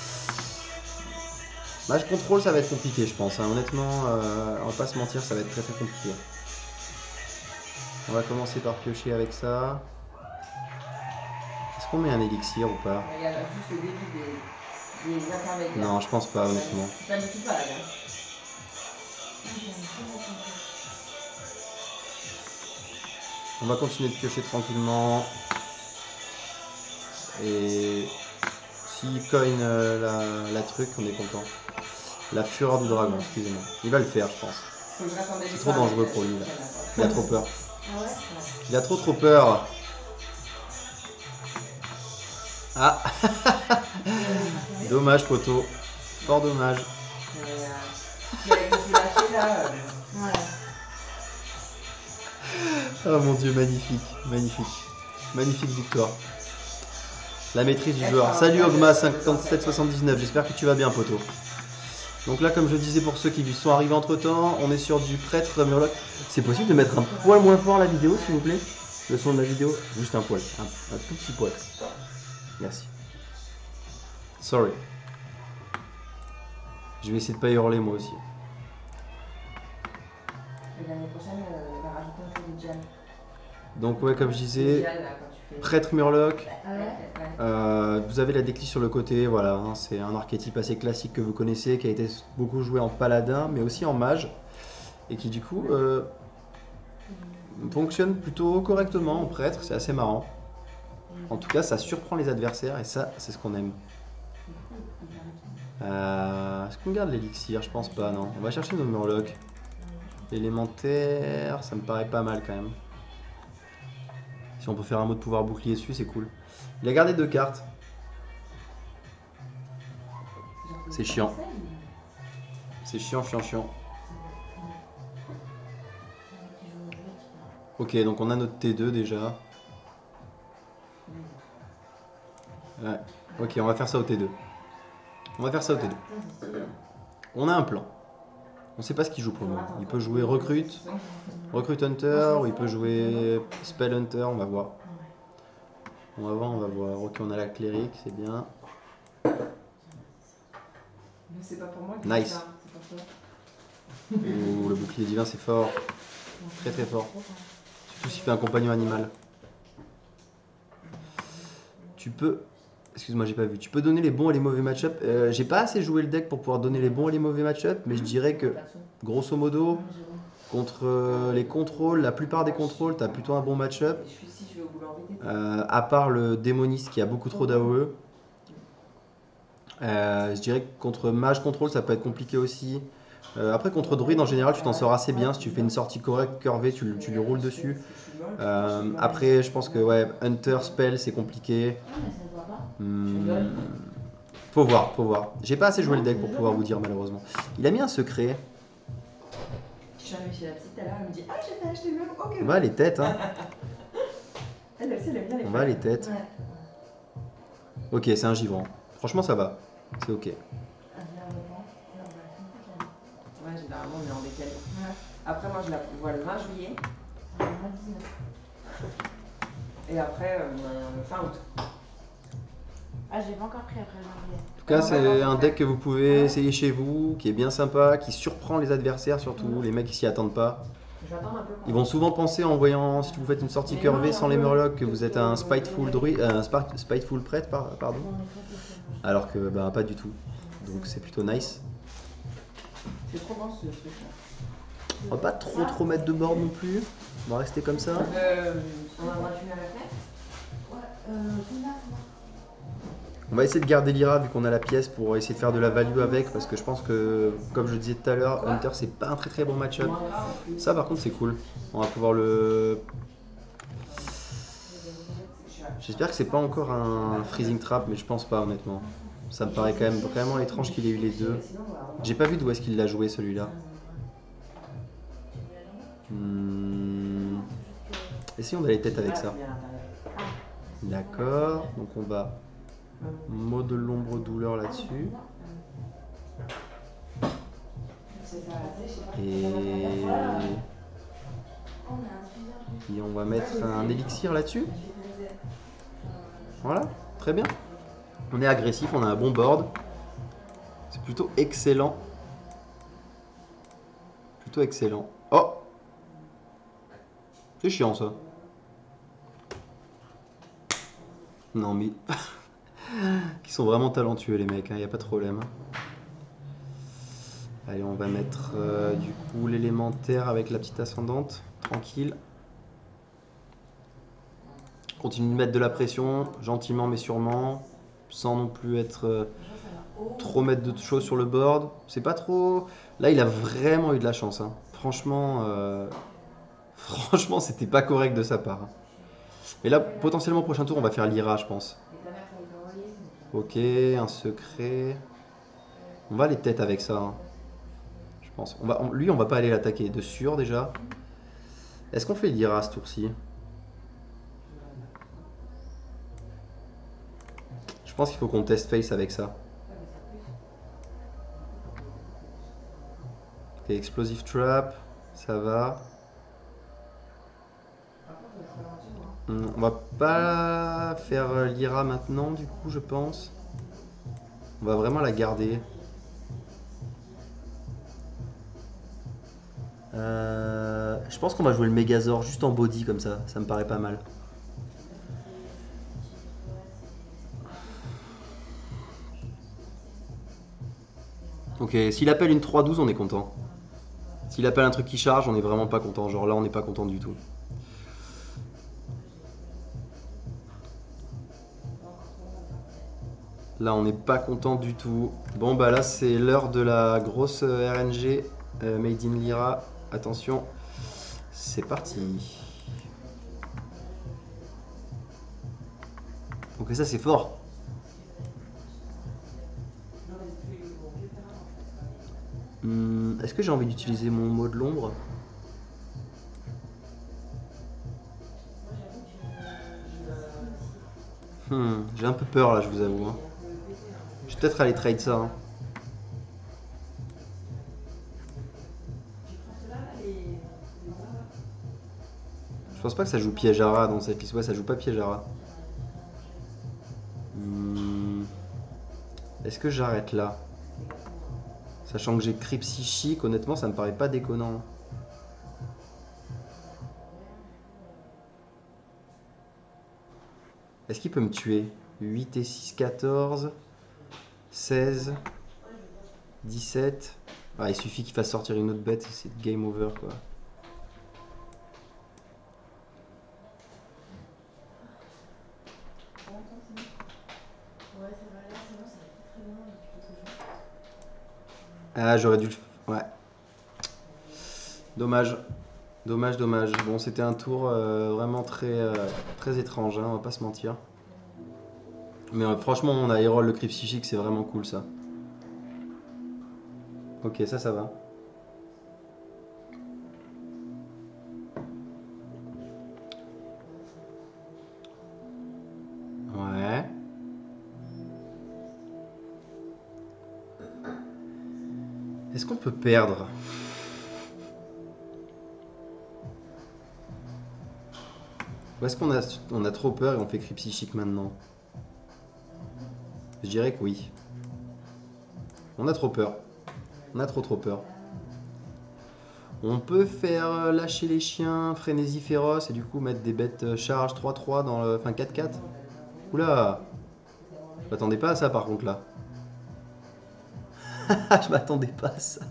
Mage contrôle, ça va être compliqué, je pense. Hein. Honnêtement, on va pas se mentir, ça va être très compliqué. On va commencer par piocher avec ça. Est-ce qu'on met un élixir ou pas? Il y a juste le début des intermédiaires. Non, je pense pas, honnêtement. C'est pas du tout pareil. On va continuer de piocher tranquillement. Et s'il coin la truc, on est content. La fureur du dragon, excusez-moi. Il va le faire, je pense. C'est trop dangereux pour lui, là. Il a trop peur. Il a trop peur. Ah. Dommage, poteau. Fort dommage. Oh mon dieu, magnifique victoire. La maîtrise du joueur. Salut Ogma 5779, j'espère que tu vas bien poteau. Donc là, comme je disais pour ceux qui sont arrivés entre temps, on est sur du prêtre Murloc. C'est possible de mettre un poil moins fort la vidéo s'il vous plaît? Le son de la vidéo? Juste un poil, un tout petit poil. Merci. Sorry. Je vais essayer de pas hurler moi aussi. L'année prochaine, on va rajouter un peu de jam. Donc ouais, comme je disais, prêtre Murloc. Vous avez la déclic sur le côté, voilà, hein, c'est un archétype assez classique que vous connaissez, qui a été beaucoup joué en paladin, mais aussi en mage, et qui du coup fonctionne plutôt correctement en prêtre, c'est assez marrant. En tout cas, ça surprend les adversaires, et ça, c'est ce qu'on aime. Est-ce qu'on garde l'élixir? Je pense pas, non. On va chercher nos Murlocs. Élémentaire, ça me paraît pas mal quand même. Si on peut faire un mot de pouvoir bouclier dessus, c'est cool. Il a gardé 2 cartes. C'est chiant. C'est chiant. Ok, donc on a notre T2 déjà. Ouais. Ok, on va faire ça au T2. On va faire ça au T2. On a un plan. On sait pas ce qu'il joue pour le moment. Il peut jouer Recruit Hunter, ou il peut jouer Spell Hunter, on va voir. On va voir, on va voir. Ok, on a la cléric, c'est bien. Mais c'est pas pour moi qui Nice. ça, c'est pour toi. Ouh, le bouclier divin, c'est fort. Très très fort. Surtout s'il fait un compagnon animal. Tu peux... Excuse-moi, j'ai pas vu. Tu peux donner les bons et les mauvais match-up. J'ai pas assez joué le deck pour pouvoir donner les bons et les mauvais match-up, mais je dirais que, grosso modo, contre les contrôles, la plupart des contrôles, t'as plutôt un bon match-up. Et je suis ici, je vais vouloir vite. À part le démoniste qui a beaucoup trop d'AOE. Je dirais que contre mage contrôle, ça peut être compliqué aussi. Après, contre druide, en général, tu t'en sors assez bien. Si tu fais une sortie correcte, curvée, tu lui roules dessus. Après, je pense que ouais, Hunter, Spell, c'est compliqué. Faut voir, faut voir. J'ai pas assez joué le deck pour pouvoir vous dire, malheureusement. Il a mis un secret. J'ai chez la petite, elle me dit ah, j'ai fait acheter le même. Ok. On va les têtes, hein. Elle aussi, elle aime bien les On va les têtes. Ouais. Ok, c'est un givrant. Franchement, ça va. C'est ok. Ouais, généralement, on est en décalé. Ouais. Après, moi, je la vois le 20 juillet. Ouais, moi, 19. Et après, fin août. Ah, j'ai pas encore pris après janvier. En tout cas, c'est un deck que vous pouvez essayer chez vous, qui est bien sympa, qui surprend les adversaires surtout, les mecs qui s'y attendent pas. Je vais attendre un peu. Ils vont souvent penser en voyant, si vous faites une sortie curvée sans les murlocs, que vous êtes un spiteful druide, spiteful prêtre, pardon. Alors que bah, pas du tout. Donc c'est plutôt nice. C'est trop bon ce truc. On va pas trop mettre de board non plus. On va rester comme ça. On a le droit de fumer à la fenêtre. Ouais, On va essayer de garder l'Ira vu qu'on a la pièce pour essayer de faire de la value avec, parce que je pense que, comme je le disais tout à l'heure, Hunter c'est pas un très bon match-up. Ça par contre c'est cool. On va pouvoir le... J'espère que c'est pas encore un freezing trap, mais je pense pas honnêtement. Ça me paraît quand même vraiment étrange qu'il ait eu les deux. J'ai pas vu d'où est-ce qu'il l'a joué celui-là. Essayons d'aller tête avec ça. D'accord, donc on va mot de l'ombre douleur là-dessus. Et on va mettre un élixir là-dessus. Voilà, très bien. On est agressif, on a un bon board. C'est plutôt excellent. Plutôt excellent. Oh! C'est chiant ça. Non mais... Ils sont vraiment talentueux les mecs, y a pas de problème. Allez, on va mettre du coup l'élémentaire avec la petite ascendante. Tranquille. Continue de mettre de la pression, gentiment mais sûrement. Sans non plus être... trop mettre de choses sur le board. C'est pas trop... Là, il a vraiment eu de la chance. Hein. Franchement, franchement, c'était pas correct de sa part. Mais là, potentiellement, prochain tour, on va faire l'Ira, je pense. Ok, un secret. On va les têtes avec ça. Hein. Je pense. Lui, on va pas aller l'attaquer. De sûr, déjà. Est-ce qu'on fait l'Ira ce tour-ci? Je pense qu'il faut qu'on teste face avec ça. Ok, Explosive Trap, ça va. On va pas faire l'Ira maintenant, du coup, je pense. On va vraiment la garder. Je pense qu'on va jouer le Megazord juste en body comme ça me paraît pas mal. Ok, s'il appelle une 3-12, on est content. S'il appelle un truc qui charge, on est vraiment pas content. Genre là, on n'est pas content du tout. Là, on n'est pas content du tout. Bon, bah là, c'est l'heure de la grosse RNG Made in Lyra. Attention, c'est parti. Ok, ça, c'est fort. Est-ce que j'ai envie d'utiliser mon mot de l'ombre? J'ai un peu peur là, je vous avoue. Hein. Je vais peut-être aller trade ça. Hein. Je pense pas que ça joue piège à rat dans cette liste. Ouais, ça joue pas piège à rat. Est-ce que j'arrête là? Sachant que j'ai cri psychique, honnêtement, ça me paraît pas déconnant. Est-ce qu'il peut me tuer? 8 et 6, 14, 16, 17. Ah, il suffit qu'il fasse sortir une autre bête, c'est game over quoi. Ah, j'aurais dû le... Ouais. Dommage. Dommage, dommage. Bon, c'était un tour vraiment très étrange, hein, on va pas se mentir. Mais franchement, on a Herald le cri psychique, c'est vraiment cool ça. Ok, ça va. Ouais. Est-ce qu'on peut perdre? Ou est-ce qu'on a trop peur et on fait cri psychique maintenant? Je dirais que oui. On a trop peur. On a trop peur. On peut faire lâcher les chiens, frénésie féroce et du coup mettre des bêtes charge 3-3 dans le... Enfin 4-4. Oula! Je m'attendais pas à ça par contre là. Je m'attendais pas à ça.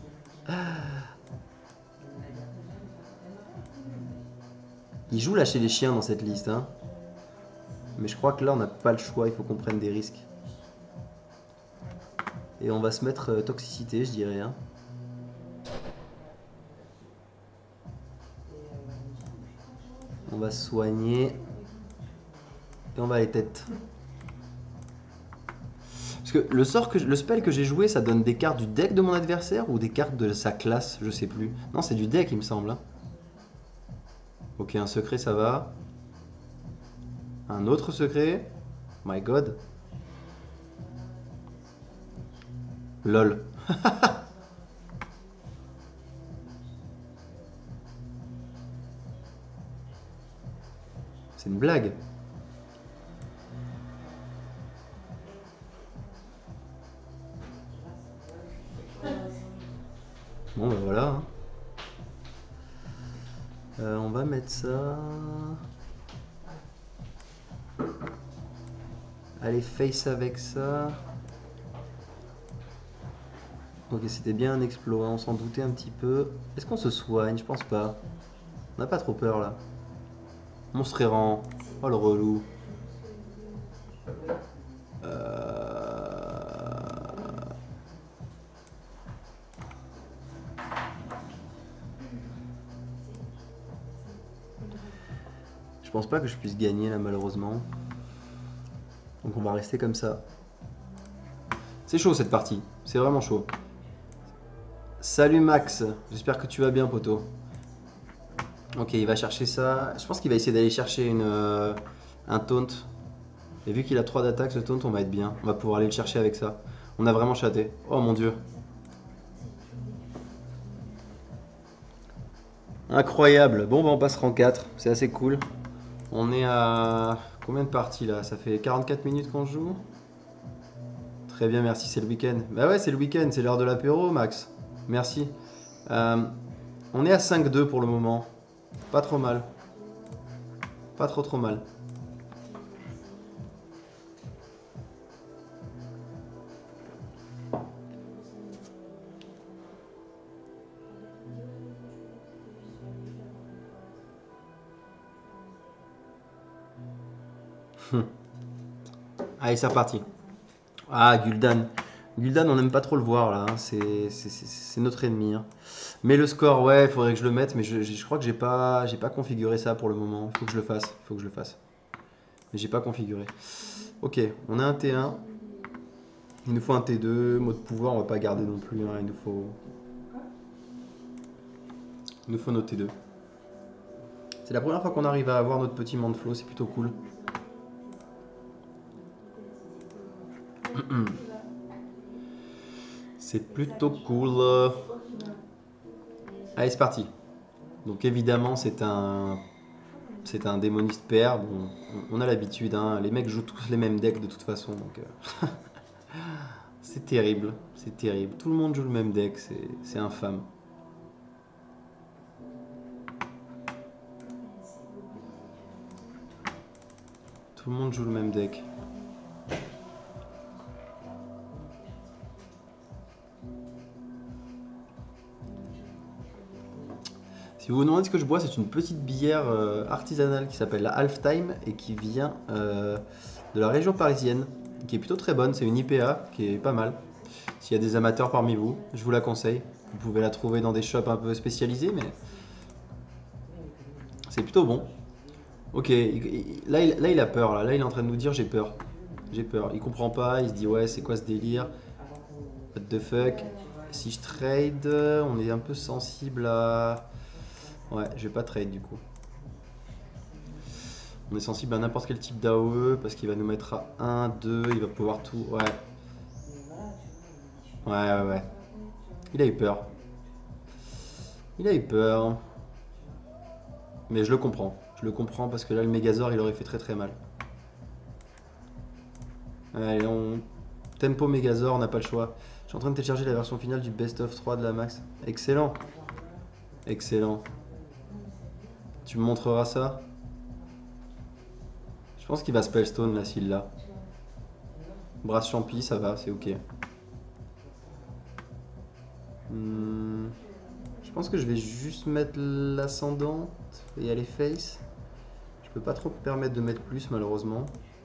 Il joue lâcher les chiens dans cette liste, hein. Mais je crois que là on n'a pas le choix, il faut qu'on prenne des risques. Et on va se mettre toxicité, je dirais. Hein. On va se soigner. Et on va les têtes. Parce que le spell que j'ai joué, ça donne des cartes du deck de mon adversaire ou des cartes de sa classe, je sais plus. Non, c'est du deck, il me semble. Hein. Ok, un secret, ça va. Un autre secret. My god. Lol. C'est une blague. Bon, ben voilà. Hein. On va mettre ça. Allez, face avec ça. Ok, c'était bien un exploit, on s'en doutait un petit peu. Est-ce qu'on se soigne? Je pense pas. On n'a pas trop peur là. Monstre errant. Oh le relou. Je pense pas que je puisse gagner là malheureusement. Donc on va rester comme ça. C'est chaud cette partie, c'est vraiment chaud. Salut Max, j'espère que tu vas bien poto. Ok, il va chercher ça. Je pense qu'il va essayer d'aller chercher un taunt. Et vu qu'il a 3 d'attaque, ce taunt, on va être bien. On va pouvoir aller le chercher avec ça. On a vraiment chaté. Oh mon dieu. Incroyable. Bon, bah on passe rang 4. C'est assez cool. On est à... Combien de parties là? Ça fait 44 minutes qu'on joue. Très bien, merci, c'est le week-end. Bah ouais, c'est le week-end, c'est l'heure de l'apéro, Max. Merci. On est à 5-2 pour le moment. Pas trop mal. Pas trop mal. Allez, c'est reparti. Ah, Gul'dan. Gul'dan, on n'aime pas trop le voir là. Hein. C'est notre ennemi. Hein. Mais le score, ouais, il faudrait que je le mette. Mais je crois que j'ai pas configuré ça pour le moment. Il faut que je le fasse. Mais j'ai pas configuré. Ok, on a un T1. Il nous faut un T2. Mot de pouvoir, on va pas garder non plus. Hein. Il nous faut notre T2. C'est la première fois qu'on arrive à avoir notre petit Manflo. C'est plutôt cool. C'est plutôt cool. Allez, c'est parti. Donc évidemment, c'est un démoniste PR. Bon, on a l'habitude, hein. Les mecs jouent tous les mêmes decks de toute façon. Donc, c'est terrible, c'est terrible. Tout le monde joue le même deck, c'est infâme. Tout le monde joue le même deck. Si vous vous demandez ce que je bois, c'est une petite bière artisanale qui s'appelle la Halftime et qui vient de la région parisienne, qui est plutôt très bonne. C'est une IPA qui est pas mal. S'il y a des amateurs parmi vous, je vous la conseille. Vous pouvez la trouver dans des shops un peu spécialisés, mais c'est plutôt bon. Ok, là il a peur. Là il est en train de nous dire j'ai peur. J'ai peur. Il comprend pas, il se dit ouais, c'est quoi ce délire? What the fuck? Si je trade, on est un peu sensible à... Ouais, je vais pas trade du coup. On est sensible à n'importe quel type d'AOE parce qu'il va nous mettre à 1, 2, il va pouvoir tout... Ouais. Ouais. Il a eu peur. Il a eu peur. Mais je le comprends. Je le comprends parce que là, le Megazord, il aurait fait très très mal. Allez, Tempo Megazord, on n'a pas le choix. Je suis en train de télécharger la version finale du Best of 3 de la Max. Excellent. Excellent. Tu me montreras ça? Je pense qu'il va Spellstone là, s'il l'a. Brasse Champi, ça va, c'est ok. Je pense que je vais juste mettre l'ascendante et aller face. Je peux pas trop me permettre de mettre plus malheureusement.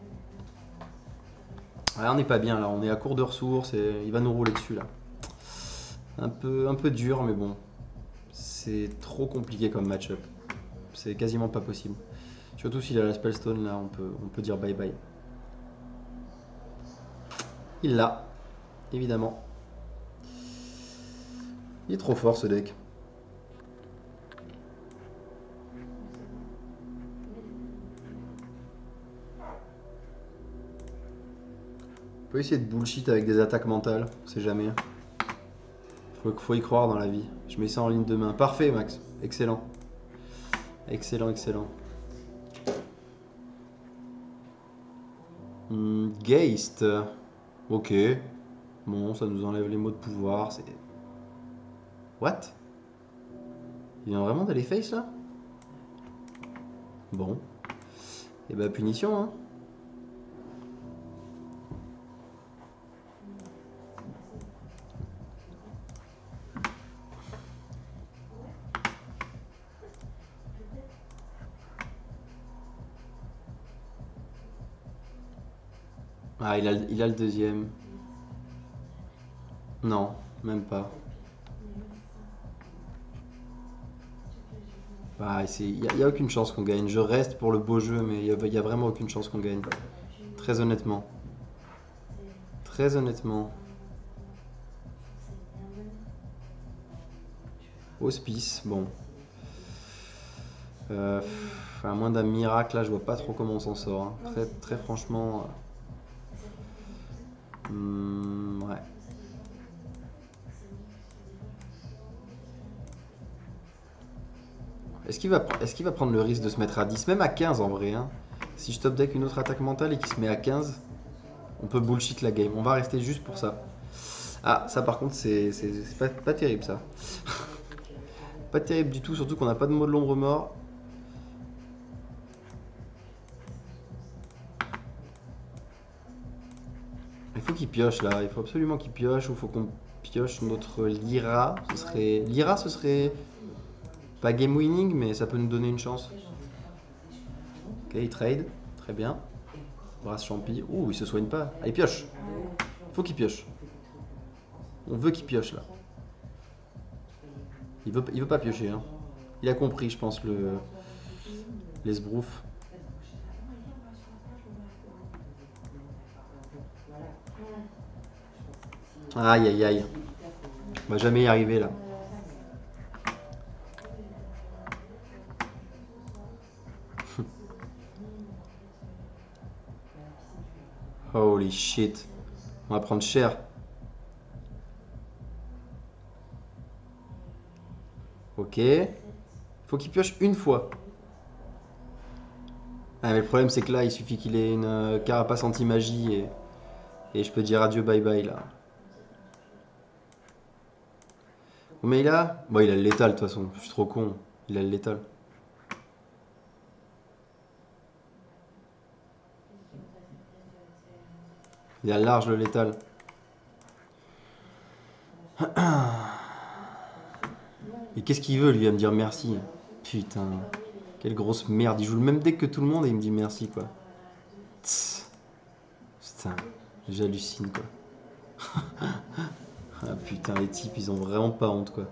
Ouais, on n'est pas bien là, on est à court de ressources et il va nous rouler dessus là. Un peu dur mais bon. C'est trop compliqué comme match-up. C'est quasiment pas possible. Surtout s'il a la Spellstone là, on peut dire bye bye. Il l'a, évidemment. Il est trop fort ce deck. On peut essayer de bullshit avec des attaques mentales, on sait jamais. Faut y croire dans la vie. Je mets ça en ligne de main. Parfait Max, excellent. Excellent. Geist. Ok. Bon, ça nous enlève les mots de pouvoir. C'est... What? Il vient vraiment d'aller face là? Bon. Et bah punition hein. Ah, il a le deuxième. Non, même pas. Bah, il n'y a aucune chance qu'on gagne. Je reste pour le beau jeu, mais il y a vraiment aucune chance qu'on gagne. Très honnêtement. Très honnêtement. Hospice, bon. À moins d'un miracle, là, je vois pas trop comment on s'en sort. Hein. Très franchement. Ouais. Est-ce qu'il va prendre le risque de se mettre à 10, même à 15 en vrai hein. Si je top deck une autre attaque mentale et qu'il se met à 15, on peut bullshit la game. On va rester juste pour ça. Ah, ça par contre, c'est pas terrible ça. Pas terrible du tout, surtout qu'on n'a pas de mot de l'ombre mort. Il faut qu'il pioche là, il faut absolument qu'il pioche, ou il faut qu'on pioche notre Lyra. Lyra, ce serait pas game winning, mais ça peut nous donner une chance. Ok, il trade, très bien. Brasse Champi, ouh, il se soigne pas. Ah, il pioche. Faut qu'il pioche. On veut qu'il pioche là. Il veut pas piocher. Hein. Il a compris, je pense, les sbroufs. Aïe aïe aïe. On va jamais y arriver là. Holy shit. On va prendre cher. Ok. Faut qu'il pioche une fois. Ah, mais le problème c'est que là, il suffit qu'il ait une carapace anti-magie et je peux dire adieu bye bye là. Mais il a... Bon, il a le létal de toute façon. Je suis trop con. Il a le létal. Il a large le létal. Et qu'est-ce qu'il veut, lui, il va me dire merci. Putain. Quelle grosse merde. Il joue le même deck que tout le monde et il me dit merci, quoi. Tss. Putain. J'hallucine, quoi. Ah putain, les types, ils ont vraiment pas honte, quoi.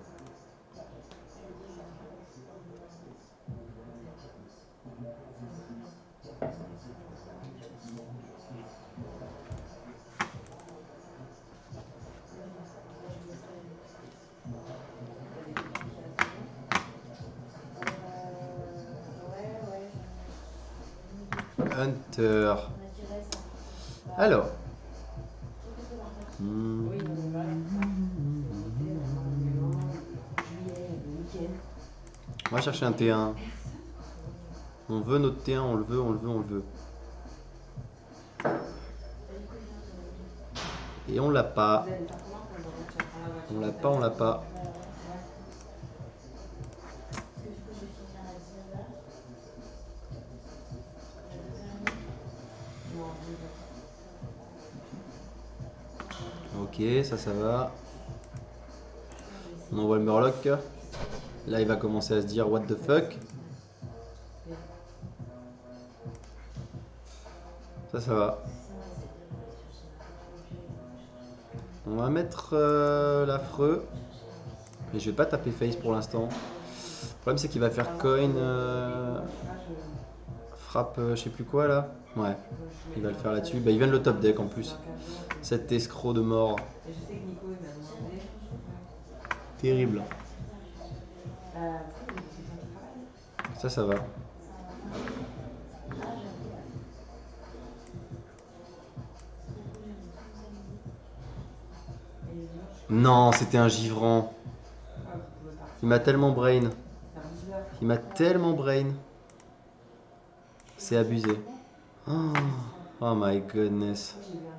Hunter. Alors. On va chercher un T1. On veut notre T1, on le veut, on le veut, on le veut. Et on l'a pas. On l'a pas, on l'a pas. Ok, ça va. On envoie le Murloc. Là, il va commencer à se dire what the fuck. Ça va. On va mettre l'affreux. Mais je vais pas taper face pour l'instant. Le problème, c'est qu'il va faire coin. Frappe, je sais plus quoi là. Ouais, il va le faire là-dessus. Bah, il vient de le top deck en plus. Cet escroc de mort. Terrible. Ça va. Non, c'était un givrant. Il m'a tellement brain. Il m'a tellement brain. C'est abusé. Oh, oh my goodness.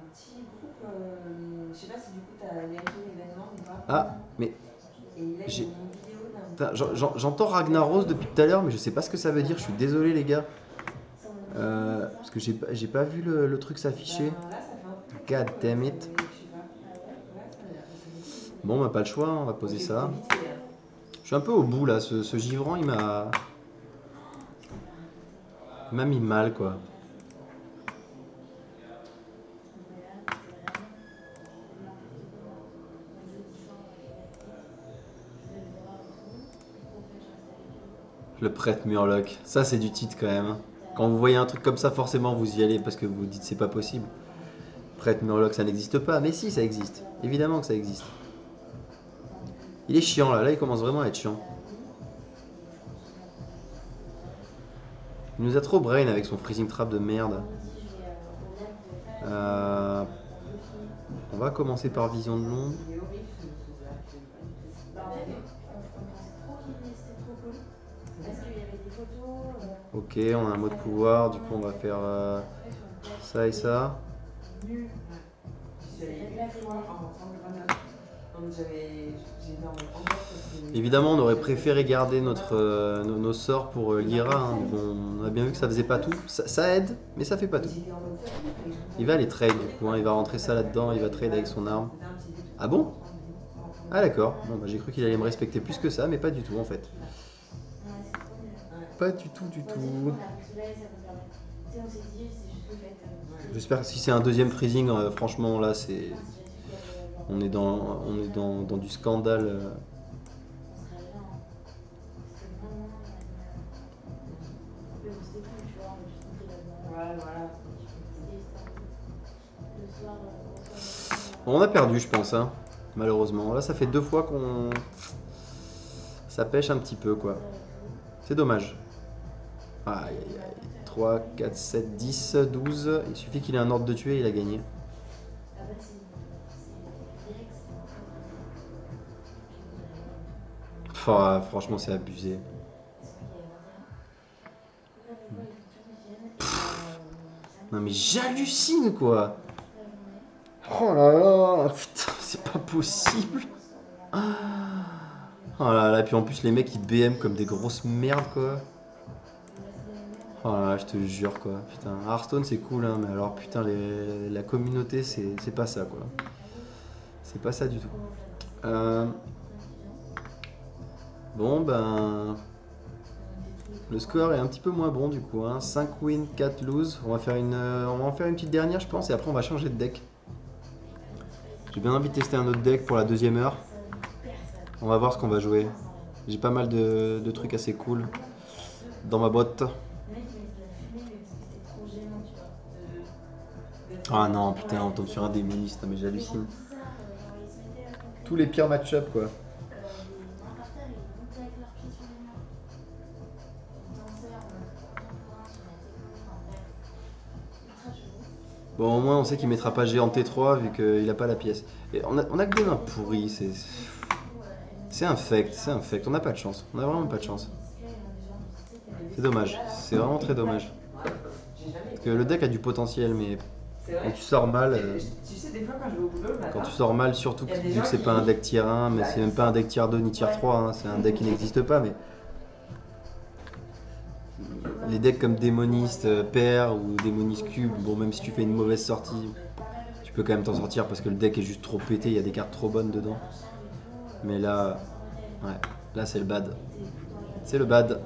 Ah, mais j'ai... J'entends Ragnaros depuis tout à l'heure, mais je sais pas ce que ça veut dire. Je suis désolé, les gars. Parce que j'ai pas vu le truc s'afficher. God damn it. Bon, on n'a pas le choix, on va poser ça. Je suis un peu au bout là. Ce givrant, il m'a mis mal, quoi. Le prêtre Murloc. Ça, c'est du titre quand même. Quand vous voyez un truc comme ça, forcément, vous y allez parce que vous dites c'est pas possible. Prêtre Murloc, ça n'existe pas. Mais si, ça existe. Évidemment que ça existe. Il est chiant là. Là, il commence vraiment à être chiant. Il nous a trop brain avec son freezing trap de merde. On va commencer par vision de l'ombre. Ok, on a un mot de pouvoir, du coup on va faire ça et ça. Évidemment, on aurait préféré garder nos sorts pour Lyra. Hein. Bon, on a bien vu que ça faisait pas tout. Ça aide, mais ça fait pas tout. Il va aller trade du coup, hein. Il va rentrer ça là-dedans, il va trade avec son arme. Ah bon? Ah d'accord, bon, bah, j'ai cru qu'il allait me respecter plus que ça, mais pas du tout en fait. Pas du tout, du tout. J'espère que si c'est un deuxième freezing, franchement là c'est... On est dans du scandale. Bon, on a perdu je pense, hein, malheureusement. Là ça fait 2 fois qu'on... Ça pêche un petit peu quoi. C'est dommage. Aïe aïe aïe. 3, 4, 7, 10, 12. Il suffit qu'il ait un ordre de tuer et il a gagné. Oh, franchement, c'est abusé. Non mais j'hallucine quoi. Oh là là, putain, c'est pas possible. Oh là là, puis en plus les mecs ils BM comme des grosses merdes quoi. Oh là là, je te jure quoi. Putain, Hearthstone c'est cool hein, mais alors putain la communauté c'est pas ça quoi. C'est pas ça du tout. Euh, Bon ben le score est un petit peu moins bon du coup hein. 5 wins, 4 lose. On va en faire une petite dernière je pense et après on va changer de deck. J'ai bien envie de tester un autre deck pour la deuxième heure. On va voir ce qu'on va jouer. J'ai pas mal de trucs assez cool dans ma boîte. Ah non, putain, on tombe sur un démoniste, mais j'hallucine. Tous les pires match-up quoi. Bon, au moins on sait qu'il mettra pas géant T3 vu qu'il a pas la pièce. Et on a que des mains pourries, c'est infect, c'est infect. On n'a pas de chance, on a vraiment pas de chance. C'est dommage, c'est vraiment très dommage. Parce que le deck a du potentiel, mais quand tu sors mal, Tu sais, des fois quand je vais au boulot le matin, quand tu sors mal, surtout vu que c'est pas un deck tier 1, mais c'est même pas un deck tier 2 ni tier 3, hein, c'est un deck qui n'existe pas, mais les decks comme Démoniste Pair ou Démoniste Cube, bon même si tu fais une mauvaise sortie, tu peux quand même t'en sortir parce que le deck est juste trop pété, il y a des cartes trop bonnes dedans. Mais là, ouais, là c'est le bad. C'est le bad.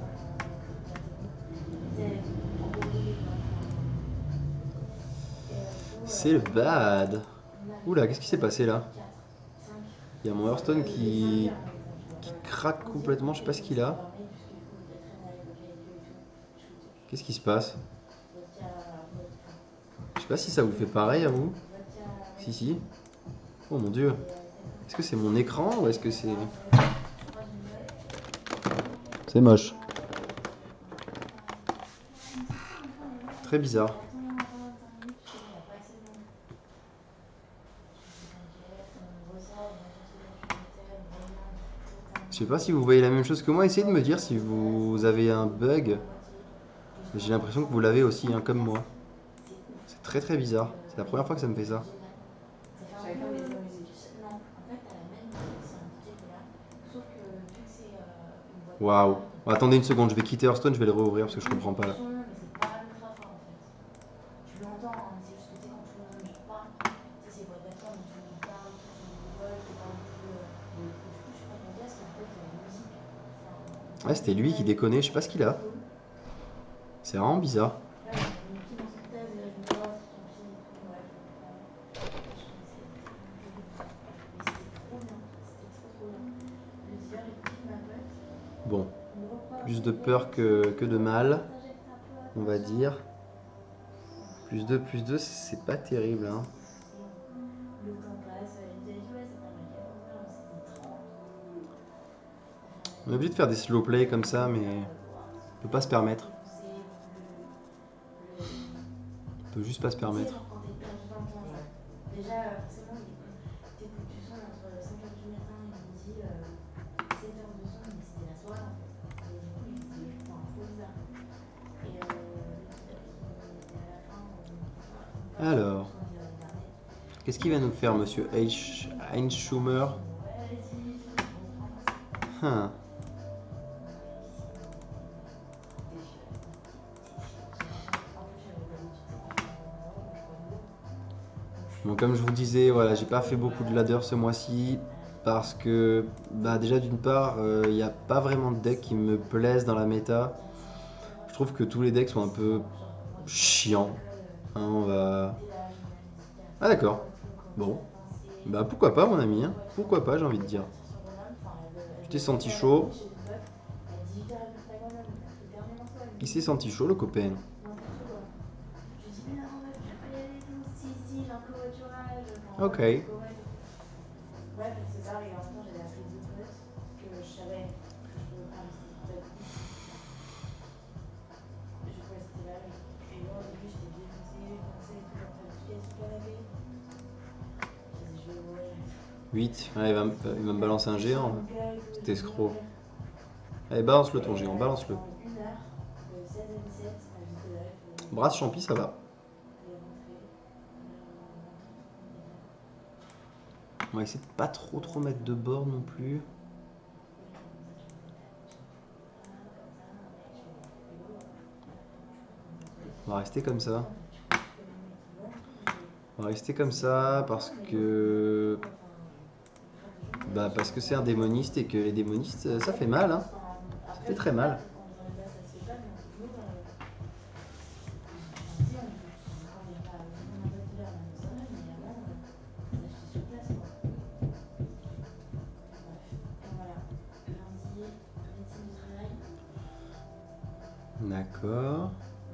C'est le bad. Oula, qu'est-ce qui s'est passé là? Il y a mon Hearthstone qui craque complètement, je sais pas ce qu'il a. Qu'est-ce qui se passe? Je sais pas si ça vous fait pareil à vous. Si, si. Oh mon dieu. Est-ce que c'est mon écran ou est-ce que c'est... C'est moche. Très bizarre. Je sais pas si vous voyez la même chose que moi. Essayez de me dire si vous avez un bug. J'ai l'impression que vous l'avez aussi, hein, comme moi. C'est très très bizarre. C'est la première fois que ça me fait ça. Waouh. Attendez une seconde, je vais quitter Hearthstone, je vais le rouvrir parce que je comprends pas là. Ouais, c'était lui qui déconnait, je sais pas ce qu'il a. C'est vraiment bizarre. Bon, plus de peur que de mal, on va dire. Plus 2, c'est pas terrible. Hein. On est obligé de faire des slow play comme ça, mais on peut pas se permettre. On peut juste pas se permettre. Alors, qu'est-ce qu'il va nous faire, monsieur Einschumer? Bon, comme je vous disais, voilà, j'ai pas fait beaucoup de ladder ce mois-ci parce que bah, déjà d'une part, il n'y a pas vraiment de decks qui me plaisent dans la méta. Je trouve que tous les decks sont un peu chiants. Hein, on va... Ah d'accord. Bon. Bah pourquoi pas mon ami, hein. Pourquoi pas j'ai envie de dire. Tu t'es senti chaud. Il s'est senti chaud le copain. Ok. « 8, ouais, il va me balancer un géant, cet escroc. Allez, balance-le ton géant, balance-le. En 1 heure, le 16 à 17, jusque là, il faut Brasse champi, ça va. aller rentrer. On va essayer de pas trop mettre de bord non plus. On va rester comme ça. On va rester comme ça parce que... Bah parce que c'est un démoniste et que les démonistes, ça fait mal, hein. Ça fait très mal. D'accord.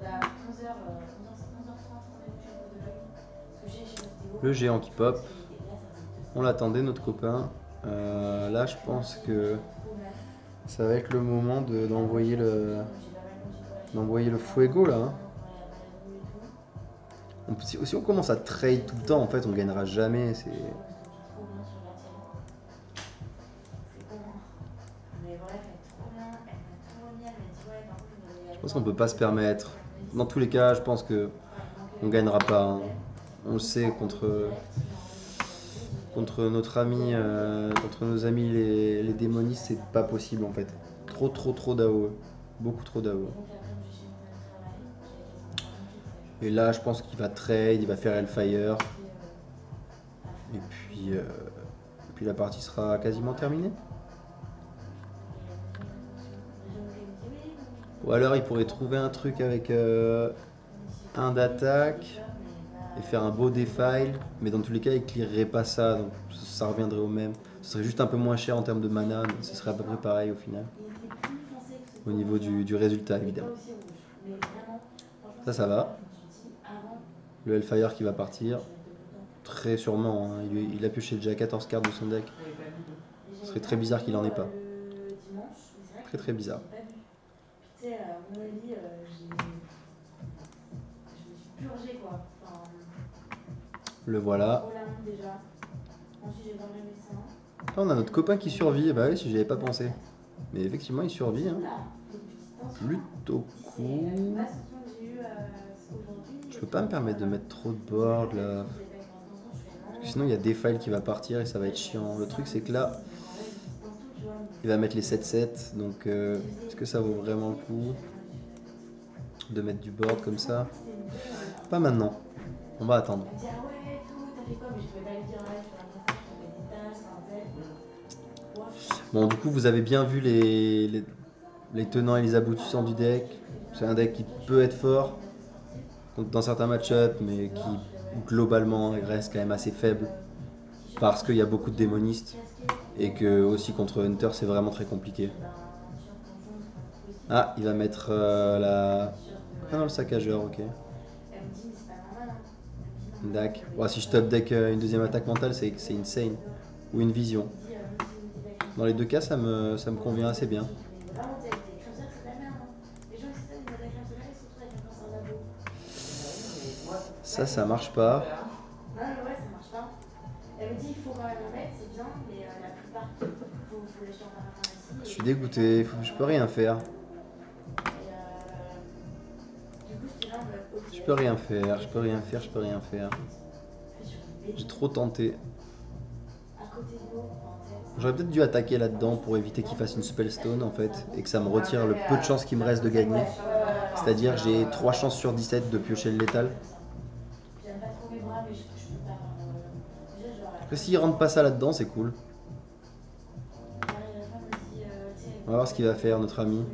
Le géant qui pop. On l'attendait, notre copain. Là, je pense que ça va être le moment d'envoyer le fuego là, hein. Si on commence à trade tout le temps, en fait, on gagnera jamais. Je pense qu'on peut pas se permettre. Dans tous les cas, je pense que on gagnera pas, hein. On le sait contre notre ami, contre nos amis les démonistes, c'est pas possible en fait. Trop d'AOE. Beaucoup trop d'AOE. Et là, je pense qu'il va trade, il va faire Hellfire. Et puis la partie sera quasiment terminée. Ou alors il pourrait trouver un truc avec un d'attaque et faire un beau defile, mais dans tous les cas il clearerait pas ça, donc ça reviendrait au même. Ce serait juste un peu moins cher en termes de mana, mais ce serait à peu près pareil au final. Au niveau du résultat évidemment. Ça va. Le Hellfire qui va partir. Très sûrement, hein. Il a pioché déjà 14 cartes de son deck. Ce serait très bizarre qu'il en ait pas. Très bizarre. Tu sais, à mon avis, je me suis purgée quoi. Enfin, Le voilà. pour la honte déjà. Ensuite, j'ai dormi le médecin. Ah, on a notre copain qui survit. Bah oui, si j'y avais pas pensé. Mais effectivement, il survit, hein. Plutôt cool. Je peux pas me permettre de mettre trop de board là. Parce que sinon, il y a des files qui va partir et ça va être chiant. Le truc, c'est que là, il va mettre les 7-7. Donc, est-ce que ça vaut vraiment le coup de mettre du board comme ça? Pas maintenant. On va attendre. Bon, du coup, vous avez bien vu les tenants et les aboutissants du deck. C'est un deck qui peut être fort dans certains match-ups, mais qui globalement reste quand même assez faible parce qu'il y a beaucoup de démonistes et que aussi contre Hunter c'est vraiment très compliqué. Ah, il va mettre Ah non, le saccageur, ok. Dac. Bon, si je top deck une deuxième attaque mentale, c'est insane. Ou une vision. Dans les deux cas, ça me convient assez bien. Ça marche pas. Ouais, ça marche pas. Elle me dit il faut quand même en mettre, c'est bien, mais la plupart, faut l'acheter en parapharmacie. Je suis dégoûté, je peux rien faire. Du coup, j'étais là en mode ok. Je peux rien faire. J'ai trop tenté. À côté de l'eau, en tête. J'aurais peut-être dû attaquer là-dedans pour éviter qu'il fasse une Spellstone en fait, et que ça me retire le peu de chance qu'il me reste de gagner. C'est-à-dire j'ai 3 chances sur 17 de piocher le létal. J'aime pas trop mes bras, mais je peux pas. Déjà, je leur ai. Après s'il rentre pas ça là-dedans, c'est cool. On va voir ce qu'il va faire notre ami.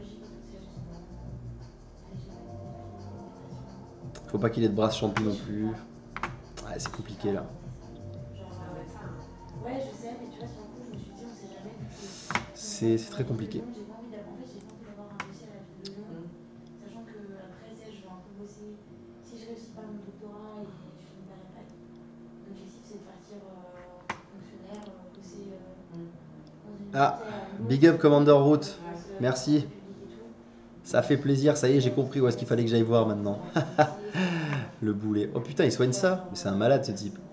Faut pas qu'il ait de brasse champi non plus. Ouais, c'est compliqué là. Ouais, je sais, mais tu vois, sur le coup, je me suis dit, on sait jamais. C'est très compliqué. J'ai pas envie d'avoir un dossier à la vie de Lyon, sachant que après, je vais un peu bosser. Si je réussis pas mon doctorat et je finis pas la fac, l'objectif c'est de partir fonctionnaire, bosser dans une. Ah, big up Commander Route. Merci. Ça fait plaisir, ça y est, j'ai compris où est-ce qu'il fallait que j'aille voir maintenant. Le boulet. Oh putain, il soigne ça. Mais c'est un malade ce type.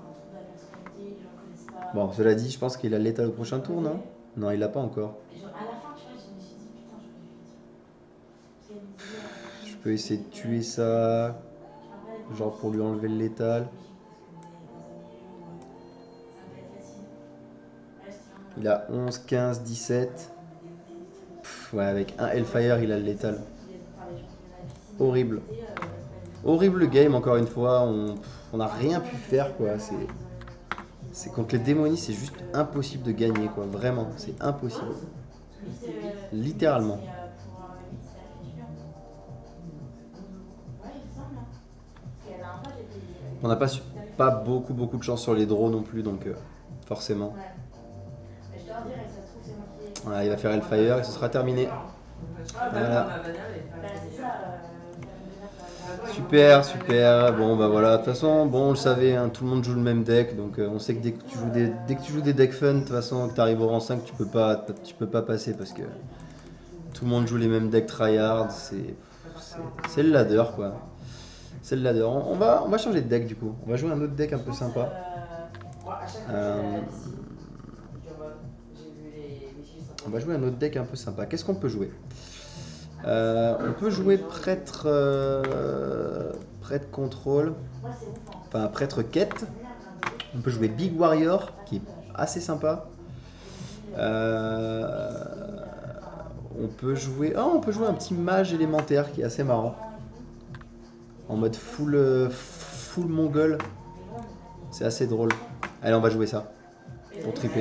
Bon, cela dit, je pense qu'il a l'état au prochain tour, non? Non, il l'a pas encore. À la fin, tu vois, je me suis dit, putain, j'aurais Je peux essayer de tuer ça, genre pour lui enlever le létal. Il a 11, 15, 17. Pff, ouais, avec un Hellfire, il a le létal. Horrible. Horrible game, encore une fois. On n'a rien pu faire, quoi. C'est contre les démonies, c'est juste impossible de gagner, quoi. Vraiment, c'est impossible. Littéralement. On n'a pas beaucoup de chance sur les draws non plus, donc forcément. Voilà, il va faire Hellfire et ce sera terminé. Voilà. Super, super. Bon, bah voilà. De toute façon, bon, on le savait, hein, tout le monde joue le même deck, donc on sait que dès que tu joues des decks fun, de toute façon, que tu arrives au rang 5, tu peux pas passer parce que tout le monde joue les mêmes decks tryhard. C'est le ladder, quoi. C'est le ladder. On va changer de deck du coup. On va jouer un autre deck un peu sympa. On va jouer un autre deck un peu sympa. Qu'est-ce qu'on peut jouer? On peut jouer prêtre contrôle, enfin prêtre quête. On peut jouer Big Warrior qui est assez sympa. On peut jouer un petit mage élémentaire qui est assez marrant. En mode full mongol. C'est assez drôle. Allez, on va jouer ça pour triper.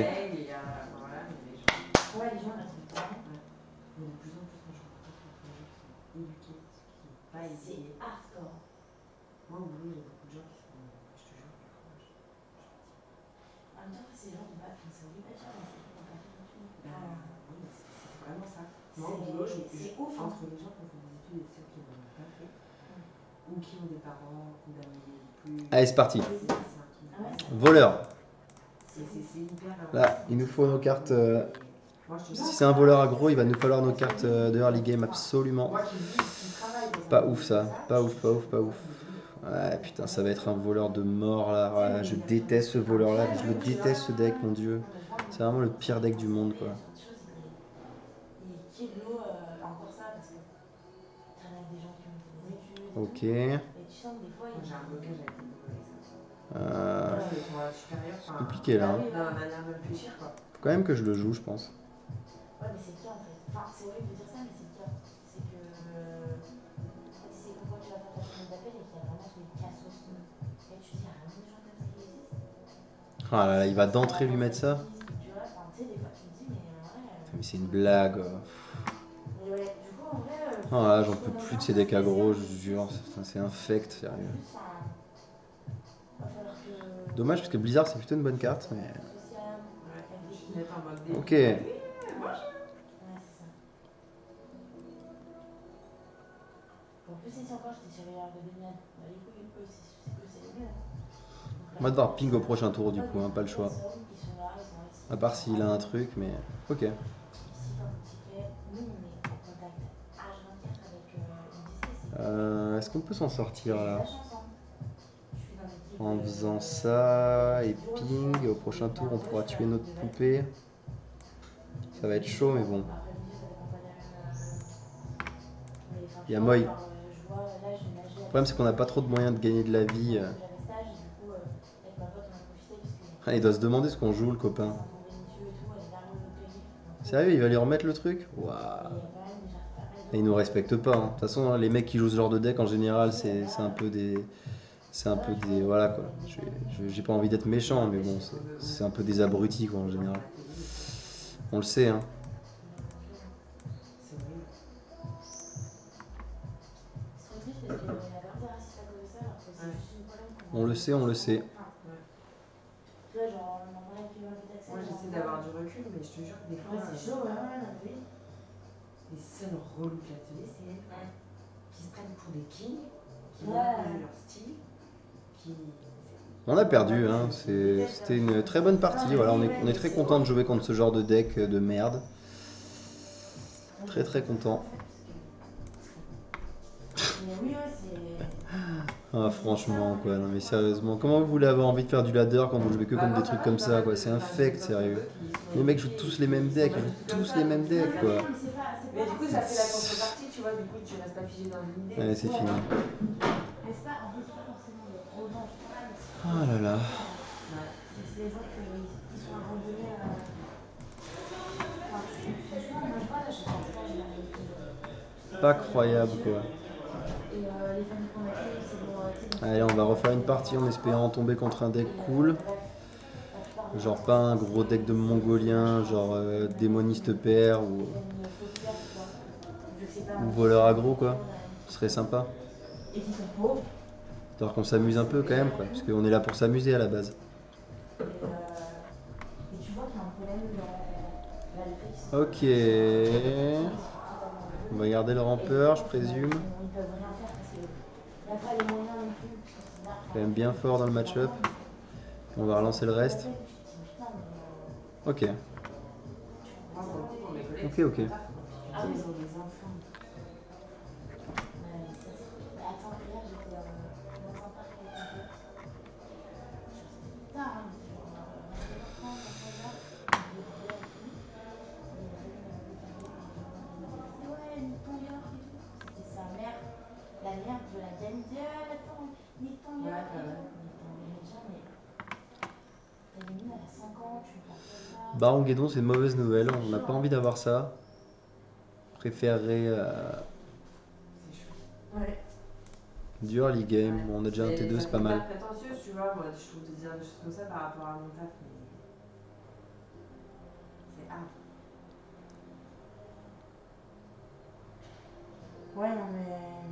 C'est hardcore. Moi, oui, il y a beaucoup de gens qui sont. Je te jure, En même temps, c'est genre de pas. C'est horrible à dire, mais c'est pas fait du tout. oui, mais c'est vraiment ça. Moi, au boulot, c'est ouf. Entre les gens qui ont fait des études et ceux qui n'en ont pas fait, ou qui ont des parents, ou d'un milieu plus. Allez, c'est parti. C'est un truc. Voleur. C'est hyper. Là, il nous faut nos cartes. Moi, je te Si c'est un voleur aggro, il va nous falloir nos cartes de early game absolument. Pas ouf ça. Pas ouf. Ouais, putain, ça va être un voleur de mort là. Ouais, je déteste ce voleur là. Je le déteste ce deck, mon dieu. C'est vraiment le pire deck du monde, quoi. Il kill l'eau encore ça parce que traîne avec des gens qui ont fait des études. Ok. Et tu sens que des fois, il J'ai un blocage avec les C'est compliqué là. Hein. Dans ma manière de réfléchir, quoi. Faut quand même que je le joue, je pense. Ouais, mais c'est le cas en fait. Enfin, c'est horrible de dire ça, mais c'est le cas. C'est que. C'est que quand tu vas faire ta semaine d'appel et qu'il y a vraiment ce cassos. Et tu te dis, il y a vraiment des gens comme ça qui existent. Ah là là, il va d'entrée lui mettre ça. Tu vois, enfin, tu sais, des fois tu te dis, mais en vrai. Mais c'est une blague. Mais ouais, du coup, en vrai. Oh là, j'en peux plus de ces decks aggro, je vous jure. C'est infect, sérieux. Dommage parce que Blizzard c'est plutôt une bonne carte, mais. Ok. On va devoir ping au prochain tour du coup, hein, pas le choix. À part s'il a un truc, mais. Ok. Est-ce qu'on peut s'en sortir là? En faisant ça et ping, au prochain tour on pourra tuer notre poupée. Ça va être chaud mais bon. Il y a Moi. Le problème c'est qu'on n'a pas trop de moyens de gagner de la vie. Ah, il doit se demander ce qu'on joue le copain. Sérieux, il va lui remettre le truc? Waouh. Et il nous respecte pas. Hein. De toute façon, les mecs qui jouent ce genre de deck en général, c'est un peu des. C'est un peu des. Voilà quoi. J'ai pas envie d'être méchant, mais bon, c'est un peu des abrutis quoi en général. On le sait, hein. On le sait, on le sait. Moi j'essaie d'avoir du recul, mais je te jure que des fois c'est chaud. Les seuls relous de l'atelier, c'est elles qui se prennent pour des kings, qui ont leur style, qui. On a perdu, hein. C'était une très bonne partie. Voilà, on est très content de jouer contre ce genre de deck de merde. Très content. Mais oui, ouais, c'est. Ah franchement quoi, non mais sérieusement, comment vous voulez avoir envie de faire du ladder quand vous jouez que contre des trucs comme ça quoi, c'est infect sérieux. Les mecs jouent tous les mêmes decks, ils jouent tous les mêmes decks quoi. Non, mais c'est pas. Mais du coup, ça fait la contrepartie, tu vois, du coup, tu restes pas figé dans une idée. Allez c'est fini. Mais c'est pas, en fait, c'est pas forcément le revanche, Oh là là. c'est les gens qui sont abandonnés. Enfin, franchement, moi je vois là, je suis en stage là, avec. Pas croyable quoi. Et les familles qu'on a créées, c'est bon. Allez, on va refaire une partie en espérant tomber contre un deck cool. Genre pas un gros deck de mongolien, genre démoniste père ou voleur aggro quoi. Ce serait sympa. Et qui sont pauvres. Histoire qu'on s'amuse un peu quand même quoi, parce qu'on est là pour s'amuser à la base. Et tu vois qu'il y a un problème dans la Ok. On va garder le rampeur, je présume. Ils peuvent rien faire parce qu'il n'y a pas les moyens non plus. Quand même bien fort dans le match-up. On va relancer le reste. Ok. Ok, ok. Ah, ils ont des enfants. Attends, hier j'étais dans un parc avec mon pote. C'était tard, hein, genre 23h, 23h. Ouais, nique ton York et tout. C'était sa mère, la mère de la gamine. Dit attends, nique ton York et tout. Mais déjà, mais ta gamine elle a 5 ans, tu me parles comme ça. Baron Guédon, c'est une mauvaise nouvelle. On n'a pas envie d'avoir ça. Préférerais C'est chaud. Ouais. du early game. Bon, on a déjà un T2, c'est pas mal. C'est pas prétentieux, tu vois. Moi, je trouve de dire des choses comme ça par rapport à mon taf, mais. C'est hard. Ouais, non, mais.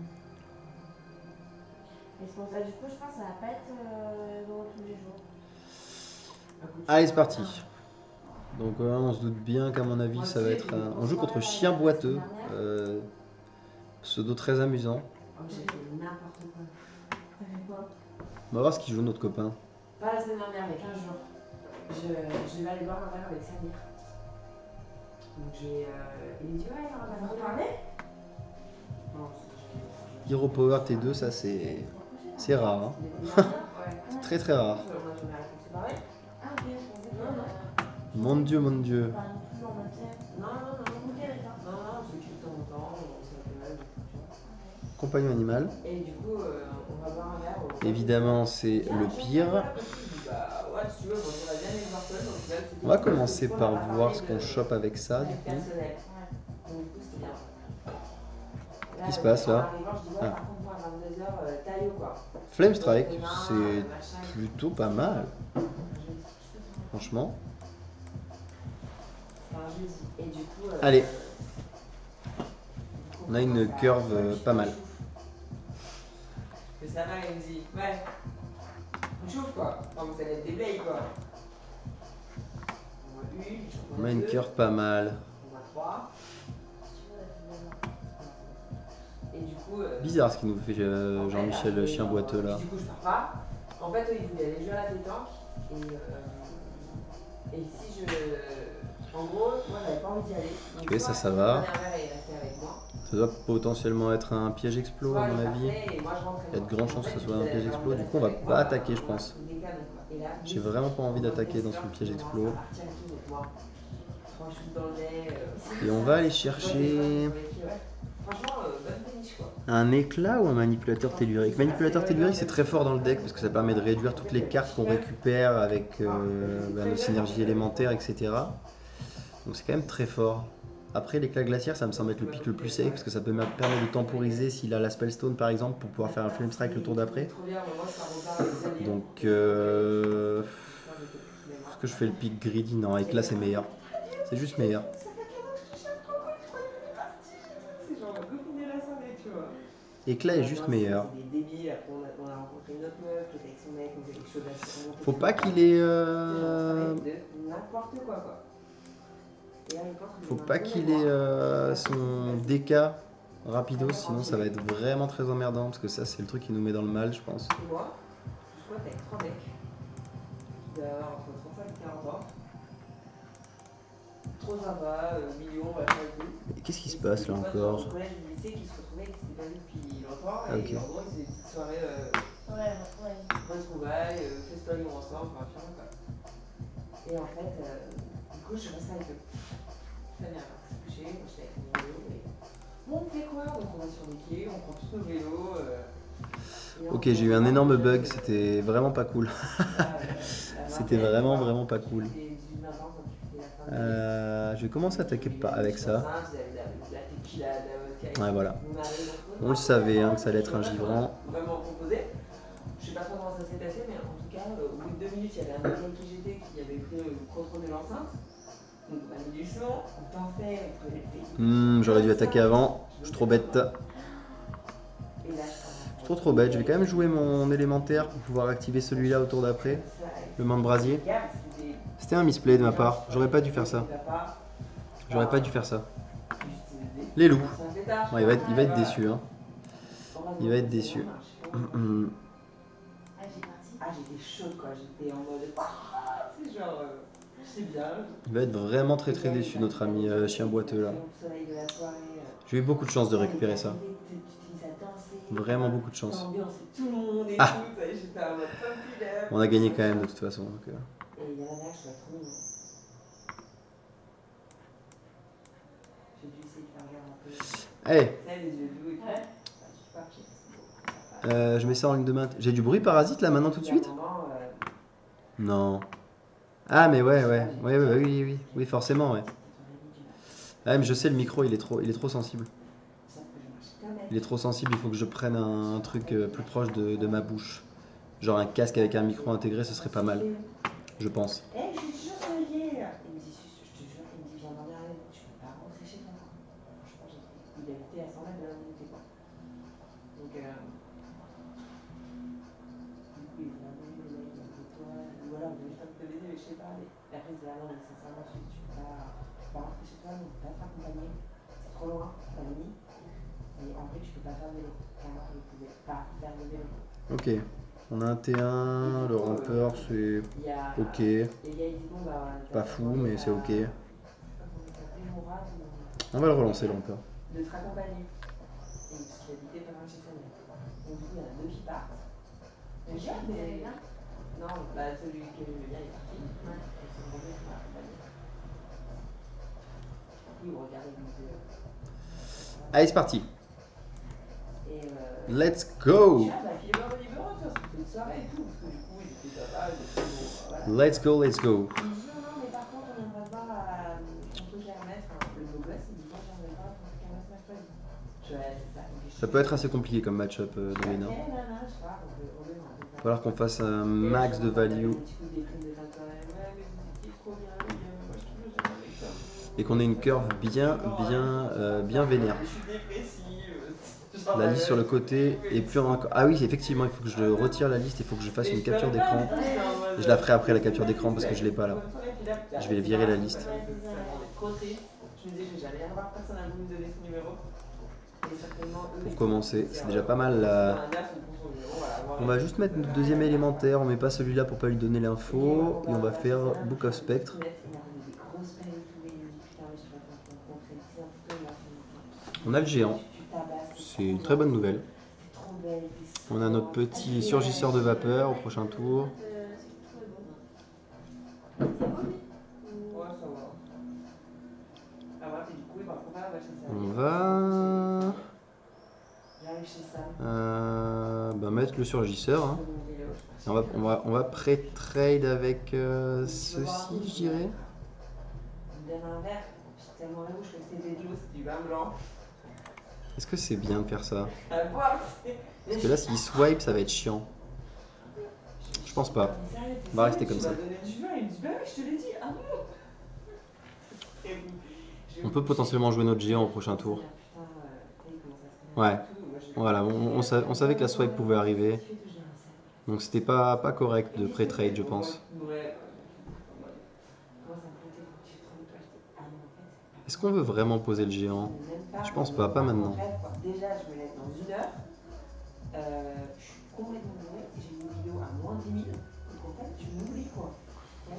Et c'est pour ça, du coup, je pense que ça va pas être drôle tous les jours. Allez, c'est parti. Donc on se doute bien qu'à mon avis, ça va être on joue contre Chien Boiteux. Pseudo très amusant. Oh, j'ai fait n'importe quoi. Ça fait quoi? On va voir ce qu'il joue notre copain. Pas la semaine dernière, mais 15 jours. Je vais aller boire un verre avec Samir. Donc j'ai. Il me dit ouais, on va vous parler. Non, Hero Power T2, ça c'est rare. Hein. C'est très très rare. Ah, ok, je pensais que. Mon dieu, mon dieu. Pas non plus en mode thème. Non, Ok, d'accord. non, c'est juste de temps en temps, on s'en fait mal. Compagnon animal. Et du coup, on va boire un verre. Évidemment, c'est le pire. Bah ouais, si tu veux, bon, on va bien les voir seul. On va commencer par voir ce qu'on chope avec ça. Du coup. Personnel. Donc du coup, c'était bien. Qu'est-ce qui se passe là? Ah. Par contre, moi, à 22h, taillot quoi. Flame Strike, c'est plutôt pas mal. Franchement. Et du coup, allez. On a une curve pas mal. Que ça va, il me dit, ouais. On chauffe quoi. Enfin, vous allez être des blagues quoi. On a une curve pas mal. On a 3. Et du coup. Bizarre ce qu'il nous fait Jean-Michel Chien Boiteux là. Du coup, je pars pas. En fait, eux, ils voulaient aller jouer à la pétanque. Et si je. En gros, moi, j'avais pas envie d'y aller. Donc, ok, ça va. Avec moi. Ça doit potentiellement être un piège explo à mon avis. Il y a de grandes chances que ce soit un piège explo. Du coup, on va pas attaquer, je pense. J'ai vraiment pas envie d'attaquer dans son piège explo. Et on va aller chercher un éclat ou un manipulateur tellurique. Manipulateur tellurique, c'est très fort dans le deck parce que ça permet de réduire toutes les cartes qu'on récupère avec nos synergies élémentaires, etc. Donc c'est quand même très fort. Après, l'éclat glaciaire, ça me semble être le pic le plus safe parce que ça peut permettre de temporiser s'il a la Spellstone par exemple pour pouvoir faire un Flame Strike le tour d'après. Donc, est-ce que je fais le pic greedy? Non, éclat c'est meilleur. C'est juste meilleur. Éclat est juste meilleur. Faut pas qu'il ait. Faut pas qu'il ait son DK rapido, sinon ça va être vraiment très emmerdant parce que ça c'est le truc qui nous met dans le mal, je pense. Et moi, je squatte avec 3 decks. Il doit y avoir entre 35 et 40 ans. Trop sympa, millions, machin et tout. Mais qu'est-ce qui se passe là encore? Au collège du lycée qui se retrouvaient, qui s'étaient pas vus depuis longtemps. soir. Ah, ok. Et en gros, c'est des petites soirées retrouvailles, festonions ensemble, enfin, tu vois quoi. Et en fait, du coup, je reste avec eux. Ça vient à se coucher, moi j'étais avec mon vélo. Et... Bon, on fait quoi? Donc on va sur les quais, on prend tous nos vélos. Ok, j'ai eu un énorme bug, c'était vraiment pas cool. C'était vraiment pas cool. Je vais commencer à attaquer avec ça. Ouais, voilà. On le savait hein, que ça allait être un givrant. Vraiment composé. Je sais pas trop comment ça s'est passé, mais en tout cas, au bout de 2 minutes, il y avait un mec avec qui j'étais qui avait pris le contrôle de l'enceinte. Donc on a mis du son, on dansait, J'aurais dû attaquer avant, je suis trop bête. Et là, Je suis trop bête, je vais quand même jouer mon élémentaire pour pouvoir activer celui-là au tour d'après. Le main de brasier. C'était un misplay de ma part, j'aurais pas dû faire ça. J'aurais pas dû faire ça. Les loups. Ouais, il va être déçu. Hein. Il va être déçu. Ah, j'étais chaude quoi, j'étais en mode. C'est genre. C'est bien. Il va être vraiment très déçu, notre ami chien boiteux là. J'ai eu beaucoup de chance de récupérer ça. Vraiment beaucoup de chance. Ah, on a gagné quand même de toute façon. Donc, Et il y a la nage, je trop mignon. J'ai dû essayer de faire regarder un peu. Hey. Je mets ça en ligne de main. J'ai du bruit parasite là maintenant tout de suite? Non. Ah mais oui, forcément ouais. Ah mais je sais le micro il est trop sensible. Il est trop sensible, il faut que je prenne un truc plus proche de ma bouche. Genre un casque avec un micro intégré, ce serait pas mal. Je pense. Je suis sûr que ça y est. Il me dit, je te jure, il me dit, viens dormir avec nous, tu peux pas rentrer chez toi. Franchement, il habitait à 100 mètres de la montée quoi. Donc, du coup, il est venu, le mec, il m'a dit, toi, voilà, on veut juste un peu te baiser, mais je sais pas. Et après, il disait, ah non, mais sincèrement, tu peux pas rentrer chez toi, donc pas t'accompagner. C'est trop loin, t'as mis. Et en vrai, tu peux pas faire de vélo. Car il pouvait pas faire de vélo. Ok. On a un T1, le rampeur c'est ok. Pas fou, mais c'est ok. On va le relancer le rampeur. De te raccompagner. Parce qu'il habitait pas loin de chez sa mère. Donc du coup, il y en a 2 qui partent. Le chien, vous allez bien? Non, bah celui que j'aimais bien est parti. Ouais. Et c'est mon qui m'a accompagné. Oui, on regardait le musée. Allez, c'est parti. Let's go. Let's go, let's go. Ça peut être assez compliqué comme match-up Domina. Il va falloir qu'on fasse un max de value. Et qu'on ait une curve bien vénère. La liste sur le côté et plus en... Ah oui, effectivement, il faut que je retire la liste, il faut que je fasse une capture d'écran. Je la ferai après la capture d'écran parce que je l'ai pas là. Je vais virer la liste. Pour commencer, c'est déjà pas mal là. On va juste mettre notre deuxième élémentaire, on met pas celui-là pour pas lui donner l'info. Et on va faire Book of Spectre. On a le géant. C'est une très bonne nouvelle. On a notre petit surgisseur de vapeur au prochain tour. On va mettre le surgisseur. Hein. On va pré-trade avec ceci, je dirais. Est-ce que c'est bien de faire ça? Parce que là, s'il swipe, ça va être chiant. Je pense pas. On va rester comme ça. On peut potentiellement jouer notre géant au prochain tour. Ouais. Voilà, on savait que la swipe pouvait arriver. Donc c'était pas correct de pré-trade, je pense. Est-ce qu'on veut vraiment poser le géant? Je pense pas maintenant. Déjà, je me lève dans 1 heure. Je suis complètement bourrée. J'ai une vidéo à moins 10 000. Donc en fait, tu m'oublies quoi. Donc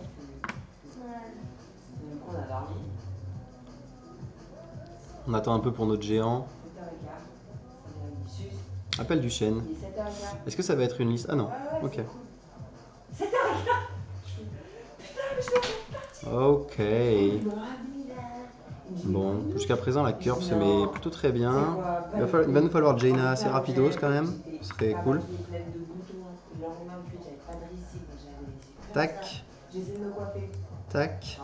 on a dormi. On attend un peu pour notre géant. Appel du chêne. Il est 7h15. Est-ce que ça va être une liste? Ah non. Ouais, Ok. c'est cool. 7h15. Ok. Bon, jusqu'à présent la curve se met plutôt très bien. Il va nous falloir Jaina assez rapidos quand même. Ce serait cool. Tac. Tac.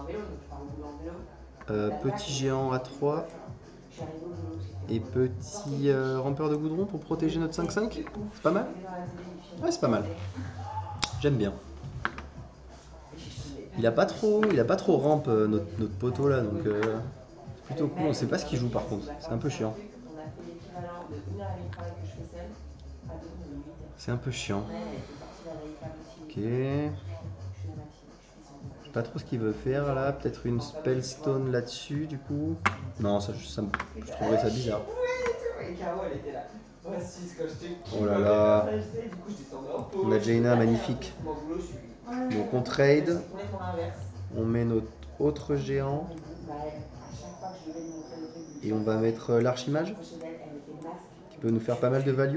Petit géant à 3. Et petit rampeur de goudron pour protéger notre 5-5. C'est pas mal? Ouais, c'est pas mal. J'aime bien. Il a pas trop rampe notre poteau là, donc c'est plutôt cool. On sait pas ce qu'il joue par contre. C'est un peu chiant. C'est un peu chiant. Ok. Je sais pas trop ce qu'il veut faire là. Peut-être une Spellstone là-dessus du coup. Non, je trouverais ça bizarre. Oh là là. On a Jaina magnifique. Donc on trade. On met notre autre géant. Et on va mettre l'archimage. Qui peut nous faire pas mal de value.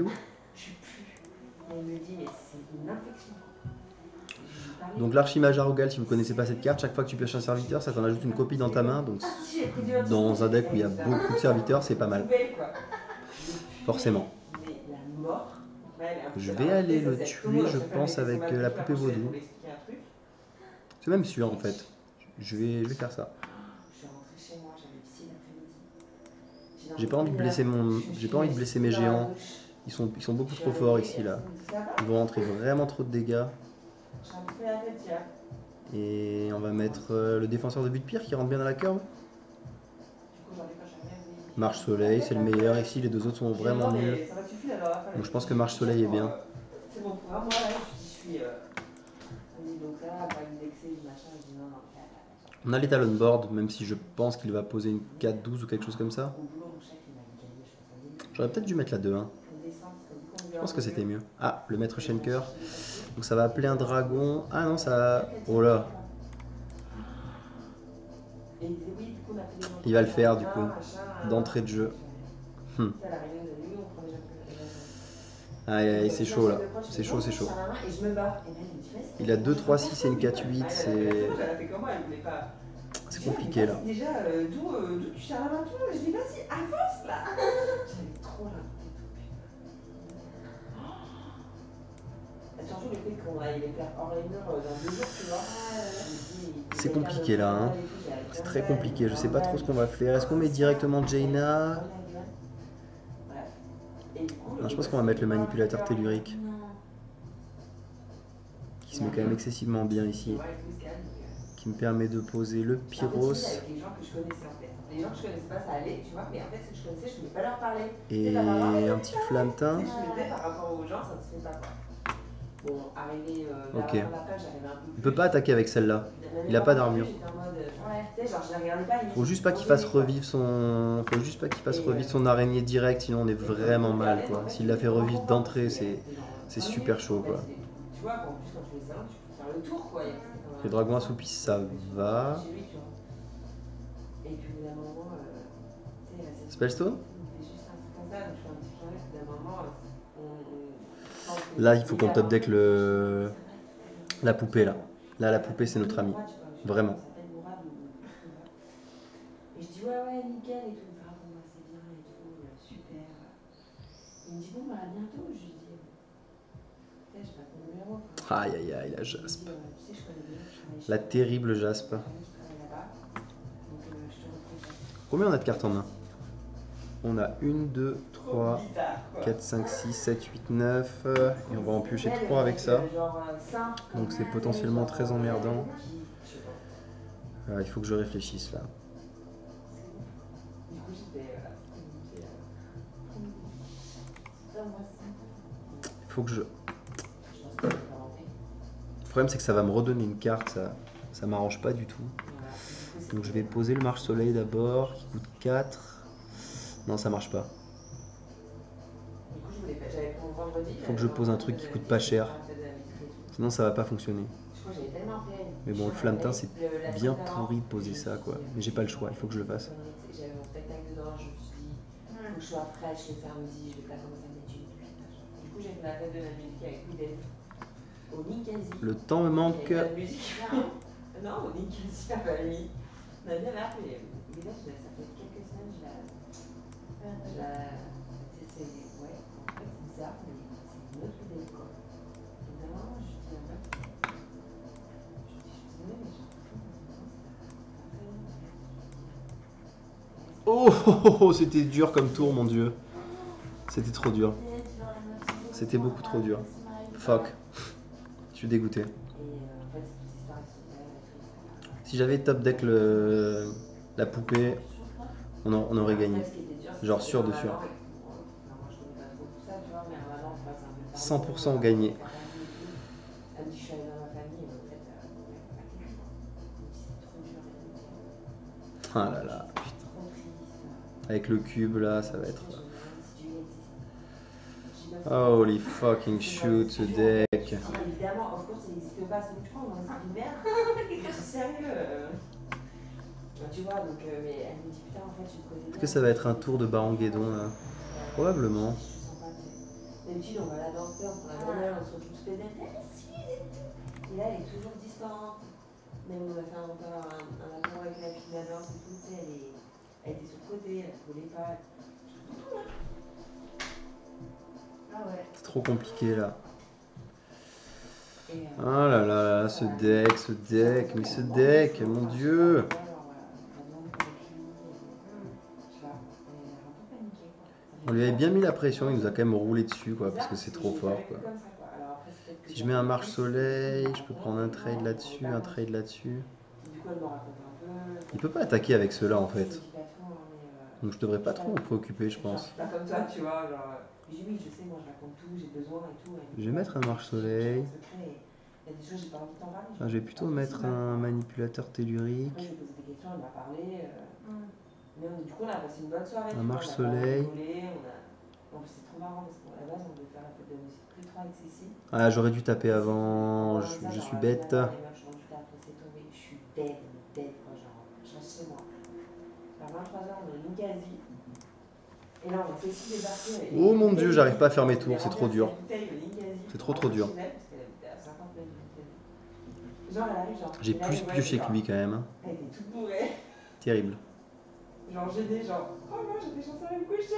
Donc l'archimage Arrogal, si vous ne connaissez pas cette carte, chaque fois que tu pioches un serviteur, ça t'en ajoute une copie dans ta main. Donc dans un deck où il y a beaucoup de serviteurs, c'est pas mal. Forcément. Je vais aller le tuer, je pense, avec la poupée vaudou. C'est même sûr en fait. Je vais faire ça. J'ai pas envie de blesser mes géants. Ils sont beaucoup trop forts ici là. Ils vont rentrer vraiment trop de dégâts. Et on va mettre le défenseur de but pire qui rentre bien dans la curve. Marche soleil, c'est le meilleur ici, les deux autres sont vraiment nuls. Donc je pense que marche soleil est bien. On a les talon board, même si je pense qu'il va poser une 4-12 ou quelque chose comme ça. J'aurais peut-être dû mettre la 2-1. Je pense que c'était mieux. Ah, le maître Schenker. Donc ça va appeler un dragon. Ah non, ça... Oh là. Il va le faire du coup. D'entrée de jeu. Aïe aïe, c'est chaud là. C'est chaud, c'est chaud. Il a 2, 3, 6 et une 4, 8. C'est compliqué là. Déjà, d'où tu sers la main tout? Je dis vas-y, avance là. J'avais trop là. Surtout le fait qu'on aille les faire hors les murs dans 2 jours, tu vois. C'est compliqué là, hein. C'est très compliqué, je sais pas trop ce qu'on va faire. Est-ce qu'on met directement Jaina? Non, je pense qu'on va mettre le manipulateur tellurique. Qui se met quand même excessivement bien ici. Qui me permet de poser le Pyros. Les gens que je connaissais pas, ça allait, tu vois, mais en fait, ceux que je connaissais, je ne pouvais pas leur parler. Et un petit flametin. Par rapport aux gens, ça ne se fait pas, quoi. Bon, arrivé ok. Il peut pas attaquer avec celle-là. Il a pas d'armure. Faut juste pas qu'il fasse revivre son araignée direct, sinon on est vraiment mal, quoi. S'il la fait revivre d'entrée, c'est super chaud, quoi. Les dragons assoupis, ça va. Spellstone? Là, il faut qu'on top deck la poupée, là. Là, la poupée, c'est notre ami. Vraiment. Et je dis ouais, nickel et tout. Ah bon, c'est bien et tout, super. Il me dit bon, bah à bientôt. Je lui dis, tu sais, je passe mon numéro. Aïe, aïe, aïe, la Jaspe. La terrible Jaspe. Combien on a de cartes en main? On a 1, 2, 3, 4, 5, 6, 7, 8, 9. Et on va en piocher 3 avec ça. Donc c'est potentiellement très emmerdant. Il faut que je réfléchisse là. Il faut que je... Le problème c'est que ça va me redonner une carte, ça m'arrange pas du tout. Donc je vais poser le marche soleil d'abord, qui coûte 4. Non, ça marche pas. Il faut que je pose un truc qui coûte pas cher. Sinon ça va pas fonctionner. Mais bon, le flametin c'est bien pourri de poser ça, quoi. Mais j'ai pas le choix, il faut que je le fasse. coup, j'ai fait la fête de la musique avec Widen. Au Ninkasi. Le temps me manque. La musique. Non, au Ninkasi à Bali. On a bien l'air, mais Widen, ça fait quelques semaines, je la. C'est. Ouais, en fait, c'est bizarre, mais c'est une autre Widen, quoi. Évidemment, je dis à ma meuf. Je suis désolée, mais j'ai Oh, oh, oh, oh, c'était dur comme tour, mon dieu. C'était trop dur. C'était beaucoup trop dur. Fuck. Je suis dégoûté. en fait, cette histoire, ils sont très tristes. Si j'avais top deck la poupée, on aurait gagné. Genre sûr de sûr. 100% gagné. Elle me dit, je suis allée dans ma famille, en fait, c'est trop dur. Ah là là, putain. Avec le cube là, ça va être. Holy fucking shoot, ce deck. Évidemment, of course, ça n'existe pas, c'est tu crois, c'est une merde. Sérieux. Tu vois, donc, mais elle me dit, putain, en fait, je te connais. Est-ce que ça va être un tour de Baron Guédon là? Probablement. D'habitude, on va à la danseuse, on a la on se retrouve tous pédés. Et là, elle est toujours disparainte. Même on a fait encore un accord avec la fille de la danse et tout, tu sais, elle était sur le côté, elle ne volait pas. Ah ouais. C'est trop compliqué là. Ah là là là, ce deck, mais ce deck, mon dieu. On lui avait bien mis la pression, il nous a quand même roulé dessus quoi, parce que c'est trop fort quoi. Si je mets un marche soleil, je peux prendre un trade là-dessus, un trade là-dessus. Il peut pas attaquer avec ceux-là en fait. Donc je devrais pas trop me préoccuper je pense. Pas comme toi, tu vois, genre. Je dis oui, je sais, moi je raconte tout, j'ai besoin et tout. Je vais mettre un marche soleil. Il y a des choses, j'ai pas envie de t'en parler. Ah, je vais plutôt mettre un manipulateur tellurique. Après, je lui ai posé des questions, elle m'a parlé. Mais du coup, on a passé une bonne soirée. Un marche soleil. En plus, c'est trop marrant parce qu'à la base, on devait faire la fête de la musique plus 3 avec Cécile. Ah, j'aurais dû taper avant. Je suis bête. Je suis dead, quoi. Genre, je reste chez moi. Vers 23h, on est Ninkasi. Et là, on a Cécile débarquer. Oh mon dieu, j'arrive pas à faire mes tours, c'est trop dur. C'est trop dur. J'ai plus pioché que lui quand même. Elle était toute bourrée. Terrible. Genre gênée, genre oh non, j'étais censée aller me coucher.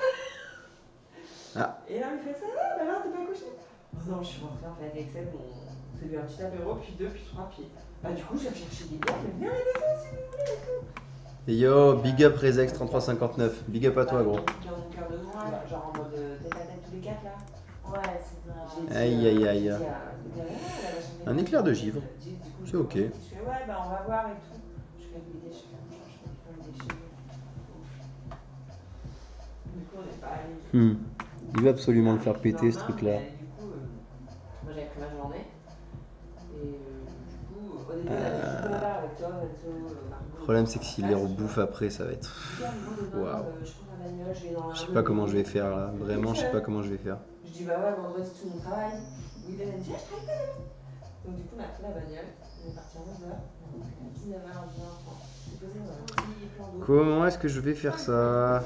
Ah. Et là, il fait ça, bah alors t'es pas couché. Oh non, je suis rentrée en fait avec Seb, on s'est vu un petit apéro, puis 2, puis 3 pieds. Bah du coup, j'ai recherché des bières, mais venez avec ça si vous voulez et tout. Et yo, big up Rezex 3359. Big up à toi gros. Dans mon cœur de joie, genre en mode tête à tête tous les 4 là. Ouais, c'est vrai. Aïe aïe aïe. Un éclair de givre. C'est ok. Je fais ouais, bah on va voir et tout. Je fais des déchets, je fais des déchets. Du coup, on n'est pas allé. Il veut absolument le faire péter ce truc là. Du coup, moi j'avais pris ma journée. Et du coup, au début, on avait tout avec toi, Enzo, Marco. Le problème c'est que s'il les rebouffe après, ça va être. Waouh. Je sais pas comment je vais faire là. Vraiment, je sais pas comment je vais faire. Je dis bah ouais, vendredi tout mon travail. Oui, il a dit, je travaille pas demain. Donc du coup, on a pris la bagnole. On est parti à 11h. 19h, 19h30. Comment est-ce que je vais faire ça?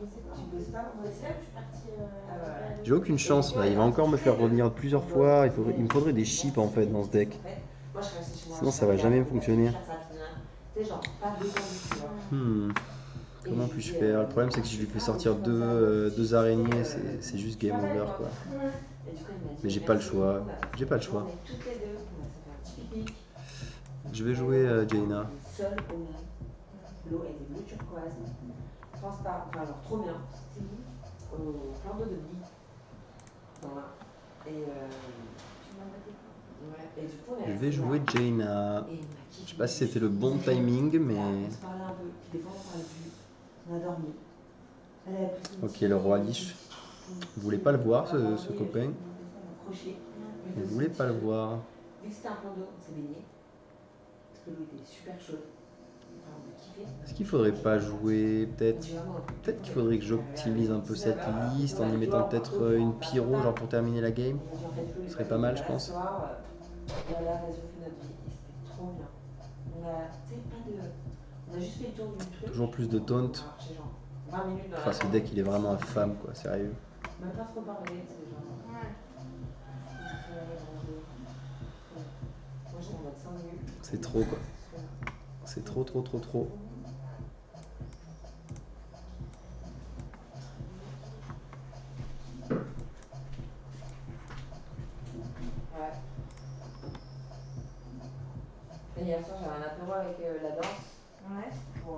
J'ai aucune chance là, il va encore me faire revenir plusieurs fois. Il me faudrait des chips en fait dans ce deck. Sinon ça va jamais fonctionner. Comment puis-je faire? Le problème c'est que si je lui fais sortir deux araignées, c'est juste game over quoi. Mais j'ai pas le choix. J'ai pas le choix. Je vais jouer Jaina. L'eau était bleu turquoise, transparent, enfin genre trop bien, plein d'eau de lit dans là. Et ouais, et du coup, je vais jouer Jaina. Je sais pas si c'était le bon timing, mais. On se parlait un peu, puis des fois on parlait plus. On a dormi. Ok, le roi Lich. Vous voulez pas le voir ce copain? Vous voulez pas le voir? Vu que c'était un plan d'eau, on s'est baigné. Parce que l'eau était super chaude. Est-ce qu'il faudrait pas jouer peut-être qu'il faudrait que j'optimise un peu cette liste en y mettant peut-être une pyro genre pour terminer la game. Ce serait pas mal je pense. Toujours plus de taunt. Enfin ce deck il est vraiment infâme quoi, sérieux. Même pas trop parler, c'est genre. Ouais. Moi j'étais en mode 5 minutes. C'est trop quoi. C'est trop. Ouais. Et hier soir j'avais un apéro avec la danse. Ouais. Pour,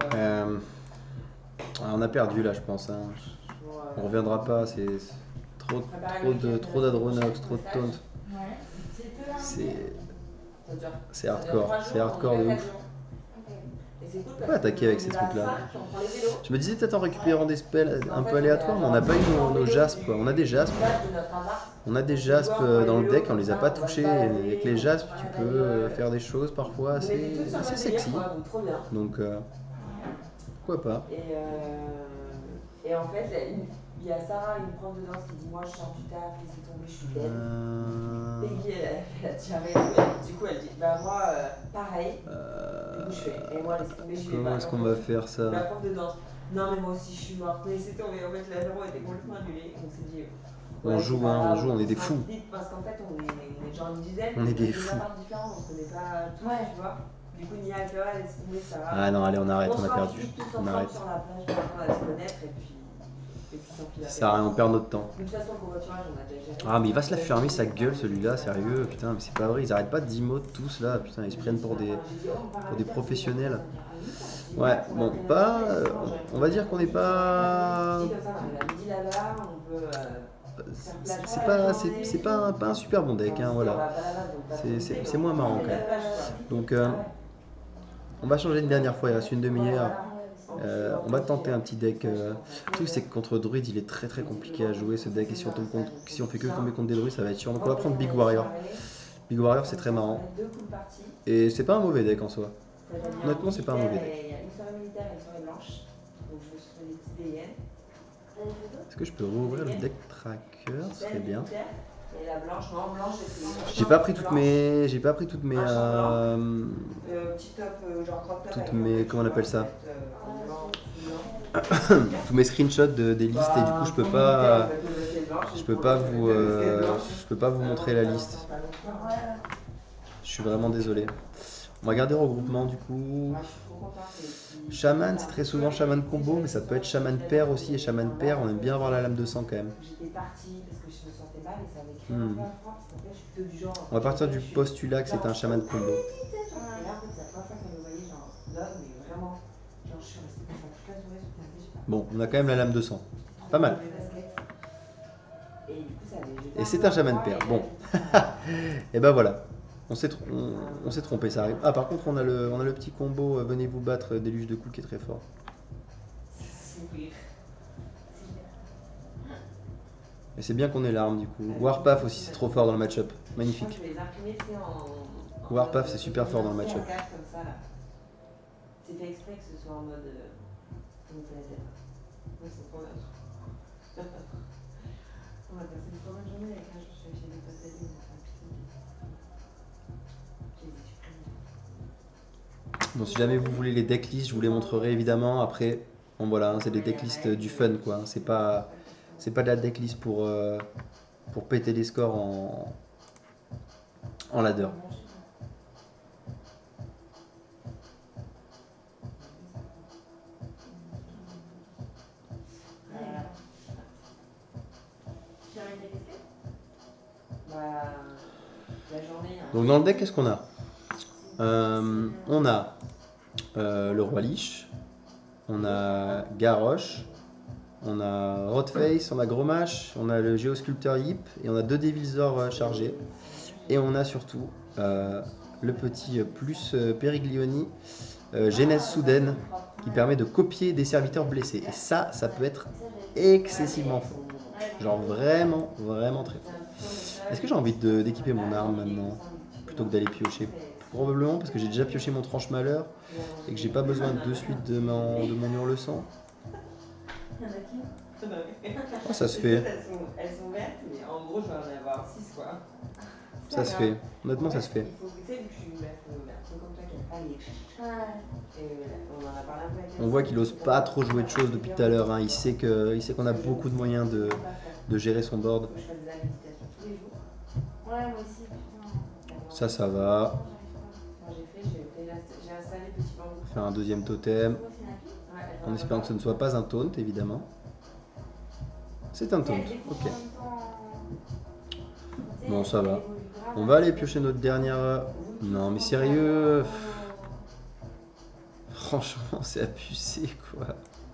On a perdu là, je pense. Hein. On reviendra pas. C'est trop d'adronox, trop de taunt. Ouais. C'est peu un C'est hardcore. C'est hardcore de ouf. On peut attaquer avec ces trucs là. Je me disais peut-être en récupérant des spells un peu aléatoires, mais on n'a pas eu nos jaspes. Quoi. On a des jaspes. On a des jaspes dans le deck, on les a pas touchés. Et avec les jaspes, tu peux faire des choses parfois assez sexy. Donc pourquoi pas. Et en fait, il y a Sarah, une prof de danse qui dit moi je sors du taf, laissez tomber, je suis dead. Peggy elle a tiré, du coup elle dit bah moi pareil. Du coup je fais et moi laissez tomber, je vais pas. Comment est-ce qu'on va faire ça? La prof de danse, non mais moi aussi je suis morte, laissez tomber. En fait l'apéro était complètement annulé, on s'est dit on joue, on est des fous. Parce qu'en fait on est genre une dizaine, on est des fous. Différents, on connaît pas tout, tu vois. Du coup Nia et Clara laissez tomber Sarah. Ah non allez on arrête, on a perdu. On arrête. Sur la plage pour apprendre à se connaître et puis ça rien, on perd notre temps. De toute façon, le covoiturage, on a déjà géré. Ah, mais il va se la fermer sa gueule celui-là, sérieux. Putain, mais c'est pas vrai, ils arrêtent pas d'emote tous là. Putain, ils se prennent pour des professionnels. Ouais, bon, pas. On va dire qu'on n'est pas. C'est pas un super bon deck, hein, voilà. C'est moins marrant quand même. Donc, on va changer une dernière fois, il reste une demi-heure. On va tenter un petit deck. Le truc c'est que contre druide il est très compliqué à jouer ce deck et si on fait que tomber contre des druides ça va être chiant. Donc on va prendre Big Warrior. Big Warrior c'est très marrant. Et c'est pas un mauvais deck en soi. Honnêtement c'est pas un mauvais deck. Est-ce que je peux rouvrir le deck tracker? Ce serait bien. J'ai pas pris toutes mes comment on appelle ça? Tous mes screenshots des listes et du coup je peux pas vous montrer la liste. Je suis vraiment désolé. On va garder regroupement du coup. Chaman, c'est très souvent chaman combo, mais ça peut être chaman pair aussi. Et chaman pair, on aime bien avoir la lame de sang quand même. On va partir du postulat que c'est un chaman combo. Bon, on a quand même la lame de sang. Pas mal. Et c'est un chaman pair. Bon. Et ben voilà. On s'est trompé, ça arrive. Ah, par contre, on a le petit combo venez vous battre déluge de coups qui est très fort. Et c'est bien qu'on ait l'arme du coup. Warpath aussi, c'est trop fort dans le match-up. Magnifique. Warpath, c'est super fort dans le match-up. C'est fait exprès que ce soit en mode. Comment ça va être? C'est trop bien. On va passer une très bonne journée avec un jour, je suis chez des potes d'amis. Bon, si jamais vous voulez les decklists, je vous les montrerai évidemment. Après, bon voilà, hein, c'est des decklists du fun quoi. C'est pas de la decklist pour péter les scores en ladder. Donc dans le deck, qu'est-ce qu'on a? On a le roi Lich, on a Garrosh, on a Rotface, on a Grommash, on a le Géosculpteur Yip et on a 2 Devilzor chargés. Et on a surtout le petit plus Periglioni, Genèse soudaine, qui permet de copier des serviteurs blessés. Et ça peut être excessivement fort. Genre vraiment très fort. Est-ce que j'ai envie d'équiper mon arme maintenant plutôt que d'aller piocher? Probablement parce que j'ai déjà pioché mon tranche malheur et que j'ai pas besoin de suite de mon hurle-sang. Oh, ça se fait. Elles sont vertes, mais en gros je vais en avoir 6 quoi. Ça se fait. Honnêtement ça se fait. On voit qu'il ose pas trop jouer de choses depuis tout à l'heure. Hein. Il sait qu'on a beaucoup de moyens de gérer son board. Je fais de la méditation tous les jours. Ouais, moi aussi, putain. Ça va. Moi j'ai installé Petit Bambou. Faire un deuxième totem. Ouais, En espérant que ce ne soit pas un taunt, évidemment. C'est un taunt, ok. Bon, ça va. On va aller piocher notre dernière... Non, mais sérieux. Franchement, c'est abusé, quoi.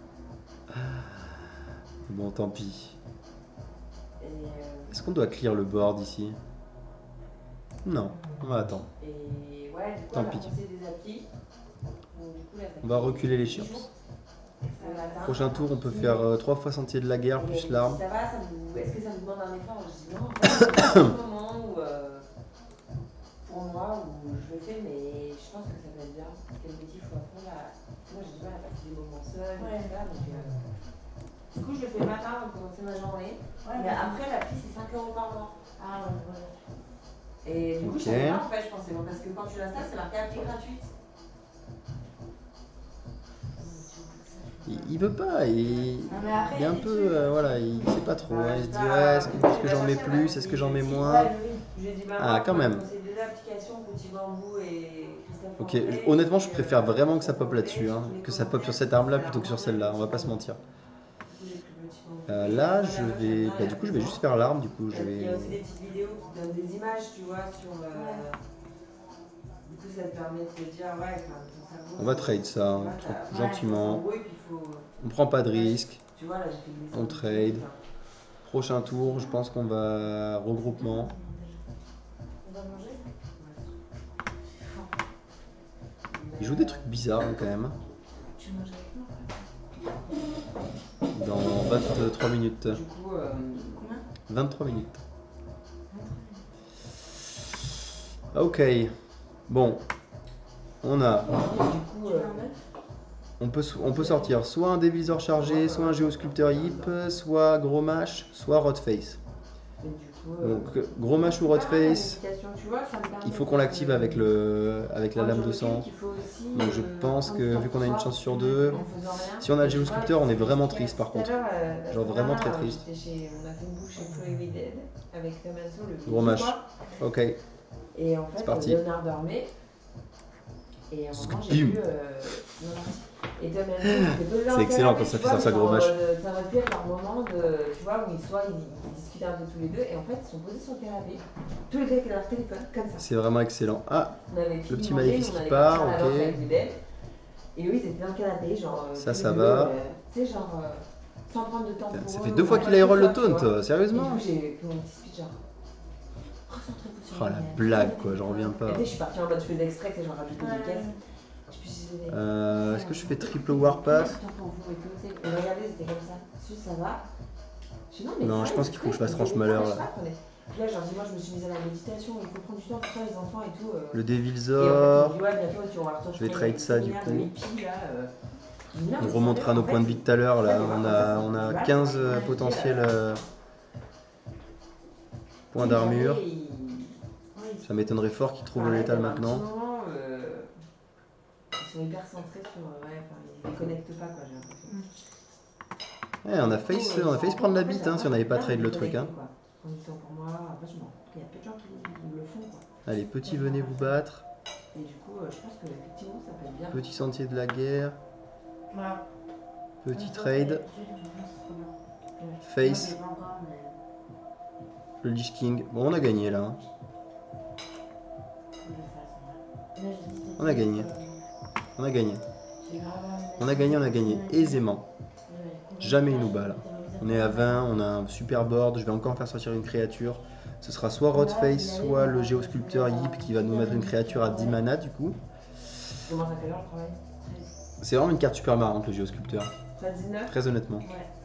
Bon, tant pis. Est-ce qu'on doit clear le board ici? Non, on va attendre. Et ouais, du coup, Tant pis. des applis. Donc, du coup, là, On va reculer les chiens. Prochain tour, on peut faire 3 fois Sentier de la Guerre plus l'arme. Ça va, est-ce que ça me demande un effort? Je dis non, c'est un moment où, pour moi, où je le fais, mais je pense que ça va être bien. Parce que le métier, il faut apprendre à... Moi, j'ai du mal à passer des moments seuls, et tout ça, donc... Du coup, je le fais le matin avant de commencer ma journée. Mais après, l'appli, c'est 5 € par mois. Ah ouais, voilà. Et du coup, je savais pas en fait, je pensais, parce que quand tu l'installes, c'est marqué appli gratuite. Il veut pas, il est un peu, voilà, il sait pas trop, hein, il se dit ouais, est-ce que j'en mets plus, est-ce que j'en mets moins? Ah, quand même. C'est deux applications, Petit Bambou et Christophe. Ok, honnêtement, je préfère vraiment que ça pop là-dessus, hein, que ça pop sur cette arme-là plutôt que sur celle-là, on va pas se mentir. Là, je vais, bah, du coup, je vais juste faire l'arme, du coup, je vais... Il y a aussi des petites vidéos qui donnent des images, tu vois, sur... Du coup, ça te permet de te dire, ouais, ton cerveau... On va trade ça, hein, gentiment. On prend pas de risque. On trade. Prochain tour, je pense qu'on va regroupement. On va manger. Il joue des trucs bizarres hein, quand même. Tu manges avec moi? Dans 23 minutes. Du coup, Combien? 23 minutes. Ok. Bon. On a... On peut sortir soit un déviseur chargé, soit un géosculpteur hip, soit gros mash, soit rotface. Donc gros mash ou rotface, il faut qu'on l'active avec la lame de sang. Donc je pense que vu qu'on a une chance sur 2, si on a le géosculpteur, on est vraiment triste par contre. Genre vraiment très triste. Gros mash. Ok. C'est parti. Et à un moment, j'ai vu. C'est excellent quand ça fait ça gros match. Ça aurait pu être un moment de, tu vois, où ils discutent un peu tous les deux et en fait ils sont posés sur le canapé, tous les deux avec leur téléphone, comme ça. C'est vraiment excellent. Ah, le petit maléfice qui part, ok. Et eux ils étaient dans le canapé, genre. Ça va. Tu sais, genre, sans prendre de temps pour eux. Ça fait 2 fois qu'il aérole le taunt, sérieusement. Et du coup j'ai fait mon petit speech genre. Oh la blague quoi, j'en reviens pas. Et je suis partie en mode feu d'extrait, tu sais, j'en rajoutais des caisses. Est-ce que je fais triple warpath? Et regardez, c'était comme ça. Ça va. Non, je pense qu'il faut que je fasse range malheur là. Là, genre, moi je me suis mise à la méditation, il faut prendre du temps pour ça, les enfants et tout. Le Devilzor. Ouais, bientôt, tu vas je vais trade ça du coup. On On remontera nos points de vie de tout à l'heure là. On a 15 potentiels points d'armure. Ça m'étonnerait fort qu'ils trouvent le létal maintenant. Ils sont hyper centrés sur. Ouais, enfin, ils ne connectent pas, quoi, j'ai l'impression. Ouais, on a failli se prendre la bite hein, si on n'avait pas trade le truc. Hein. Pour moi, vachement. Il y a peu de gens qui le font, quoi. Allez, petit, venez vous battre. Et du coup, je pense que effectivement, ça peut être bien. Petit sentier de la guerre. Voilà. Petit trade. Face. Le Lich King. Bon, on a gagné là. Hein. On a gagné. On a gagné. On a gagné, on a gagné. Aisément. Jamais il nous bat là. On est à 20, on a un super board. Je vais encore faire sortir une créature. Ce sera soit Rotface, soit le géosculpteur Yip qui va nous mettre une créature à 10 mana du coup. Comment ça fait l'heure le travail? C'est vraiment une carte super marrante le géosculpteur. Très honnêtement.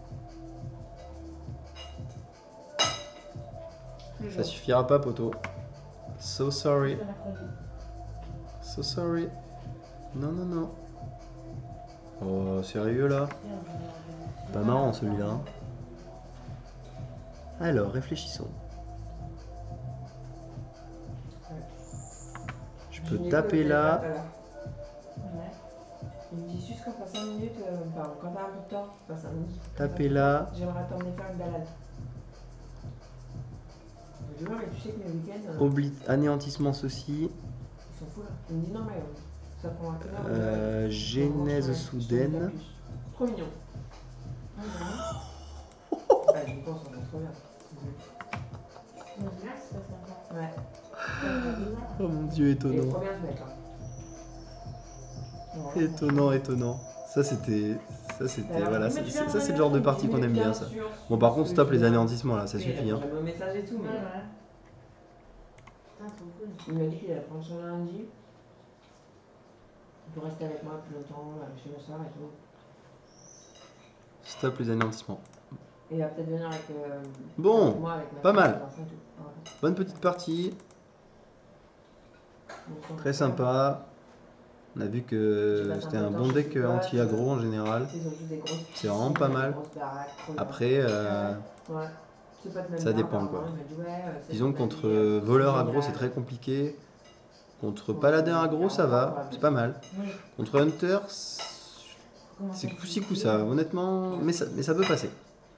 Ça suffira pas poto. So sorry. So sorry. Non, non, non. Oh, sérieux là? Pas marrant celui-là. Hein. Alors, réfléchissons. Je peux taper là. Il me dit juste quand t'as 5 minutes, enfin quand t'as un peu de temps, pas 5 minutes. Taper là. J'aimerais t'emmener faire une balade. Je dis, ouais, mais tu sais que mes week-ends. Anéantissement ceci. Ils s'en foutent là. Il me dit non, mais ça prend un peu. Genèse soudaine. Trop mignon. Ah, du coup, on s'en rend trop bien. Ouais. Oh mon dieu, Il est étonnant. trop bien ce mec. Étonnant, étonnant. Ça c'était voilà, ça c'est le genre de partie qu'on aime bien ça. Bon par contre stop les anéantissements là, ça suffit hein. J'avais un message et tout, mais il m'a dit qu'il allait prendre son lundi. Il peut rester avec moi plus longtemps, chez mon soeur et tout. Stop les anéantissements. Et il va peut-être venir avec bon, moi, avec ma pas fille, mal. les enfants et tout. Ouais. Bonne petite partie, Donc, très sympa. On a vu que c'était un bon deck anti-aggro en général. C'est vraiment pas mal. Après, ça dépend quoi. Disons que contre voleur aggro c'est très compliqué. Contre paladin aggro ça va, c'est pas mal. Contre hunter c'est coup-ci coup-ça, honnêtement, mais ça peut passer.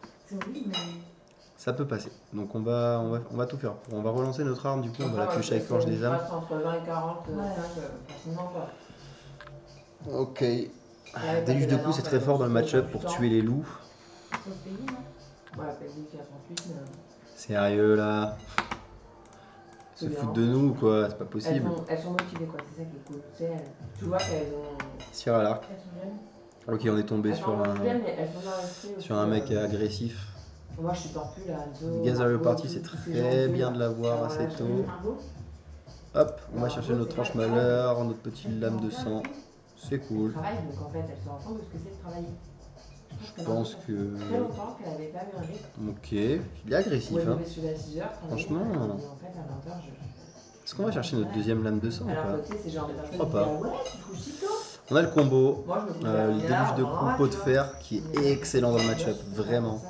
Ça peut passer. Donc on va tout faire. On va relancer notre arme du coup, on va la piocher avec Forge des âmes. Entre 20 et 40, facilement quoi. Ok. Déluge de coups c'est très fort dans le match-up pour tuer les loups. Ouais, Peggy qui a 38, mais... Sérieux là? Se foutent de nous ou quoi? C'est pas possible. Elles sont motivées quoi, c'est ça qui est cool. Tu vois qu'elles ont... Tire à l'arc. Ok, on est tombé sur un mec agressif. Moi je supporte plus la Gather the party, c'est très bien de l'avoir assez tôt. Hop, on va chercher notre tranche malheur, notre petite lame de sang. C'est cool. Donc en fait, elles se rendent compte de ce que c'est de travailler. Je pense que... Très longtemps qu'elle avait pas eu un rythme. Ok, il est agressif hein. Franchement. Est-ce qu'on va chercher notre deuxième lame de sang ou pas? Je crois pas. On a le combo, le déluge de coups, pot de fer, qui est excellent dans le match-up, vraiment.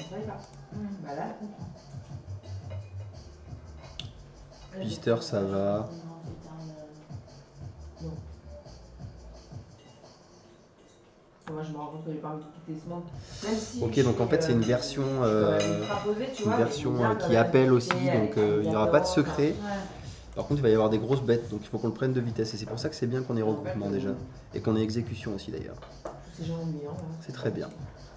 Pister, ça va. Moi, je me rends compte que j'ai pas envie de quitter ce monde. Ok, donc en fait, c'est une version, qui appelle aussi, donc il n'y aura pas de secret. Par contre, il va y avoir des grosses bêtes, donc il faut qu'on le prenne de vitesse. Et c'est pour ça que c'est bien qu'on ait regroupement déjà. Et qu'on ait exécution aussi d'ailleurs. C'est très bien.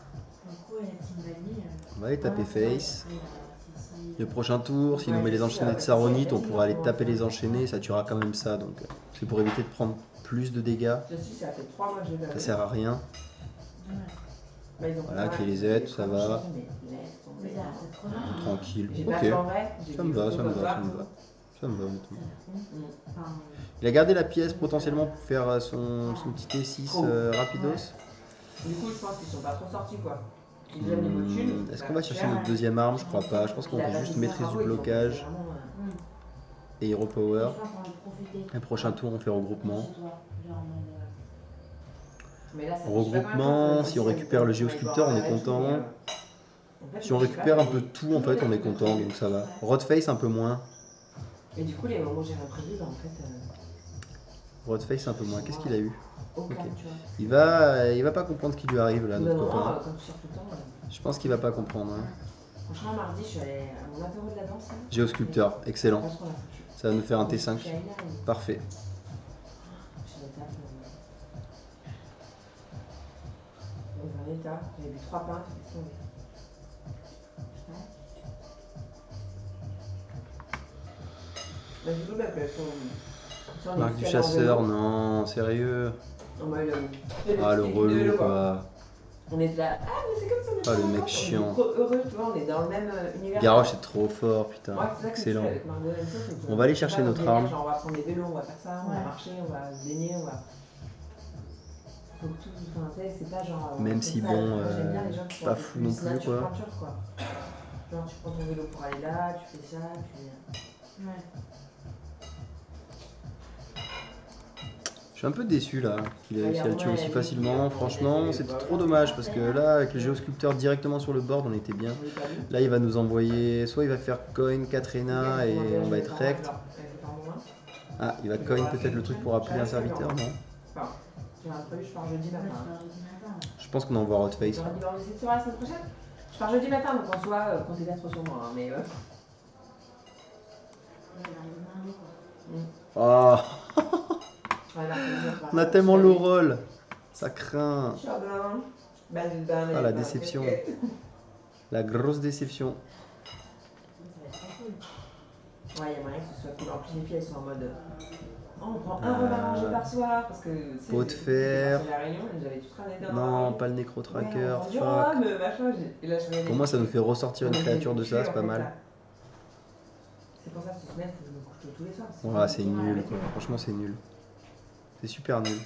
On va aller taper face. Le prochain tour, s'il nous met les enchaînés de Saronite, on pourra aller taper les enchaînés, ça tuera quand même ça. Donc c'est pour éviter de prendre plus de dégâts. Ça sert à rien. Voilà, qu'il les aide, ça va. Tranquille. Ok. Ça me va, ça me va, ça me va. Ça me va honnêtement. Il a gardé la pièce potentiellement pour faire son petit T6 rapidos. Du coup, je pense qu'ils sont pas trop sortis quoi. Est-ce qu'on va chercher notre deuxième arme? Je crois pas. Je pense qu'on va juste maîtrise du blocage et Hero Power. Le prochain tour, on fait regroupement. Regroupement, si on récupère le Géosculpteur, on est content. Si on récupère un peu de tout, en fait, on est content, donc ça va. Rodface, un peu moins. Et du coup, les moments où j'ai imprévu, bah en fait. Rodface, un peu moins. Qu'est-ce qu'il a eu? Okay. Il va pas comprendre ce qui lui arrive là, notre copain. Je pense qu'il va pas comprendre. Hein. Franchement, mardi, je suis allée à mon apéro de la danse. Géosculpteur, excellent. Ça va nous faire un T5. Parfait. J'avais bu 3 pintes. Marque du chasseur, non, sérieux. Ah, le relou quoi. On est là. Ah, mais c'est comme ça. Ah, le mec chiant. Heureux, tu vois, on est dans le même univers. Garrosh est trop fort, putain. Excellent. On va aller chercher notre arme. On va prendre des vélos, on va faire ça, on va marcher, on va se baigner, on va. C'est pas genre. Même si bon, pas fou non plus quoi. Genre, tu prends ton vélo pour aller là, tu fais ça, puis. Ouais. Je suis un peu déçu là, qu'il a le tué aussi facilement. Franchement, c'était trop dommage parce que là, avec le Géosculpteur directement sur le board, on était bien. Là, il va nous envoyer, soit il va faire coin Katrina et on va être rect. Ah, il va coin peut-être le truc pour appeler un serviteur, non? Je pense qu'on envoie Rodface. Je pars jeudi matin, donc en soi, comptez pas trop sur moi, mais. Oh, Ouais, mercredi, on a tellement low roll. Ça craint. Chardin. Ah, la déception. La grosse déception. Ça va être trop cool. Ouais, il y a moyen que ce soit cool. En plus, les filles, elles sont en mode. Oh, on prend un repas rangé par soir parce que. Pot de fer. La réunion, j'avais tout ramené dans Non, pas le nécro-tracker. Ouais, Fuck. machin. Et là, je Pour moi, ça nous fait ressortir une créature de ça, c'est pas mal. C'est pour ça que cette semaine, faut que je me couche tôt tous les soirs. Ouais, c'est nul, quoi. Franchement, c'est nul. C'est super nul.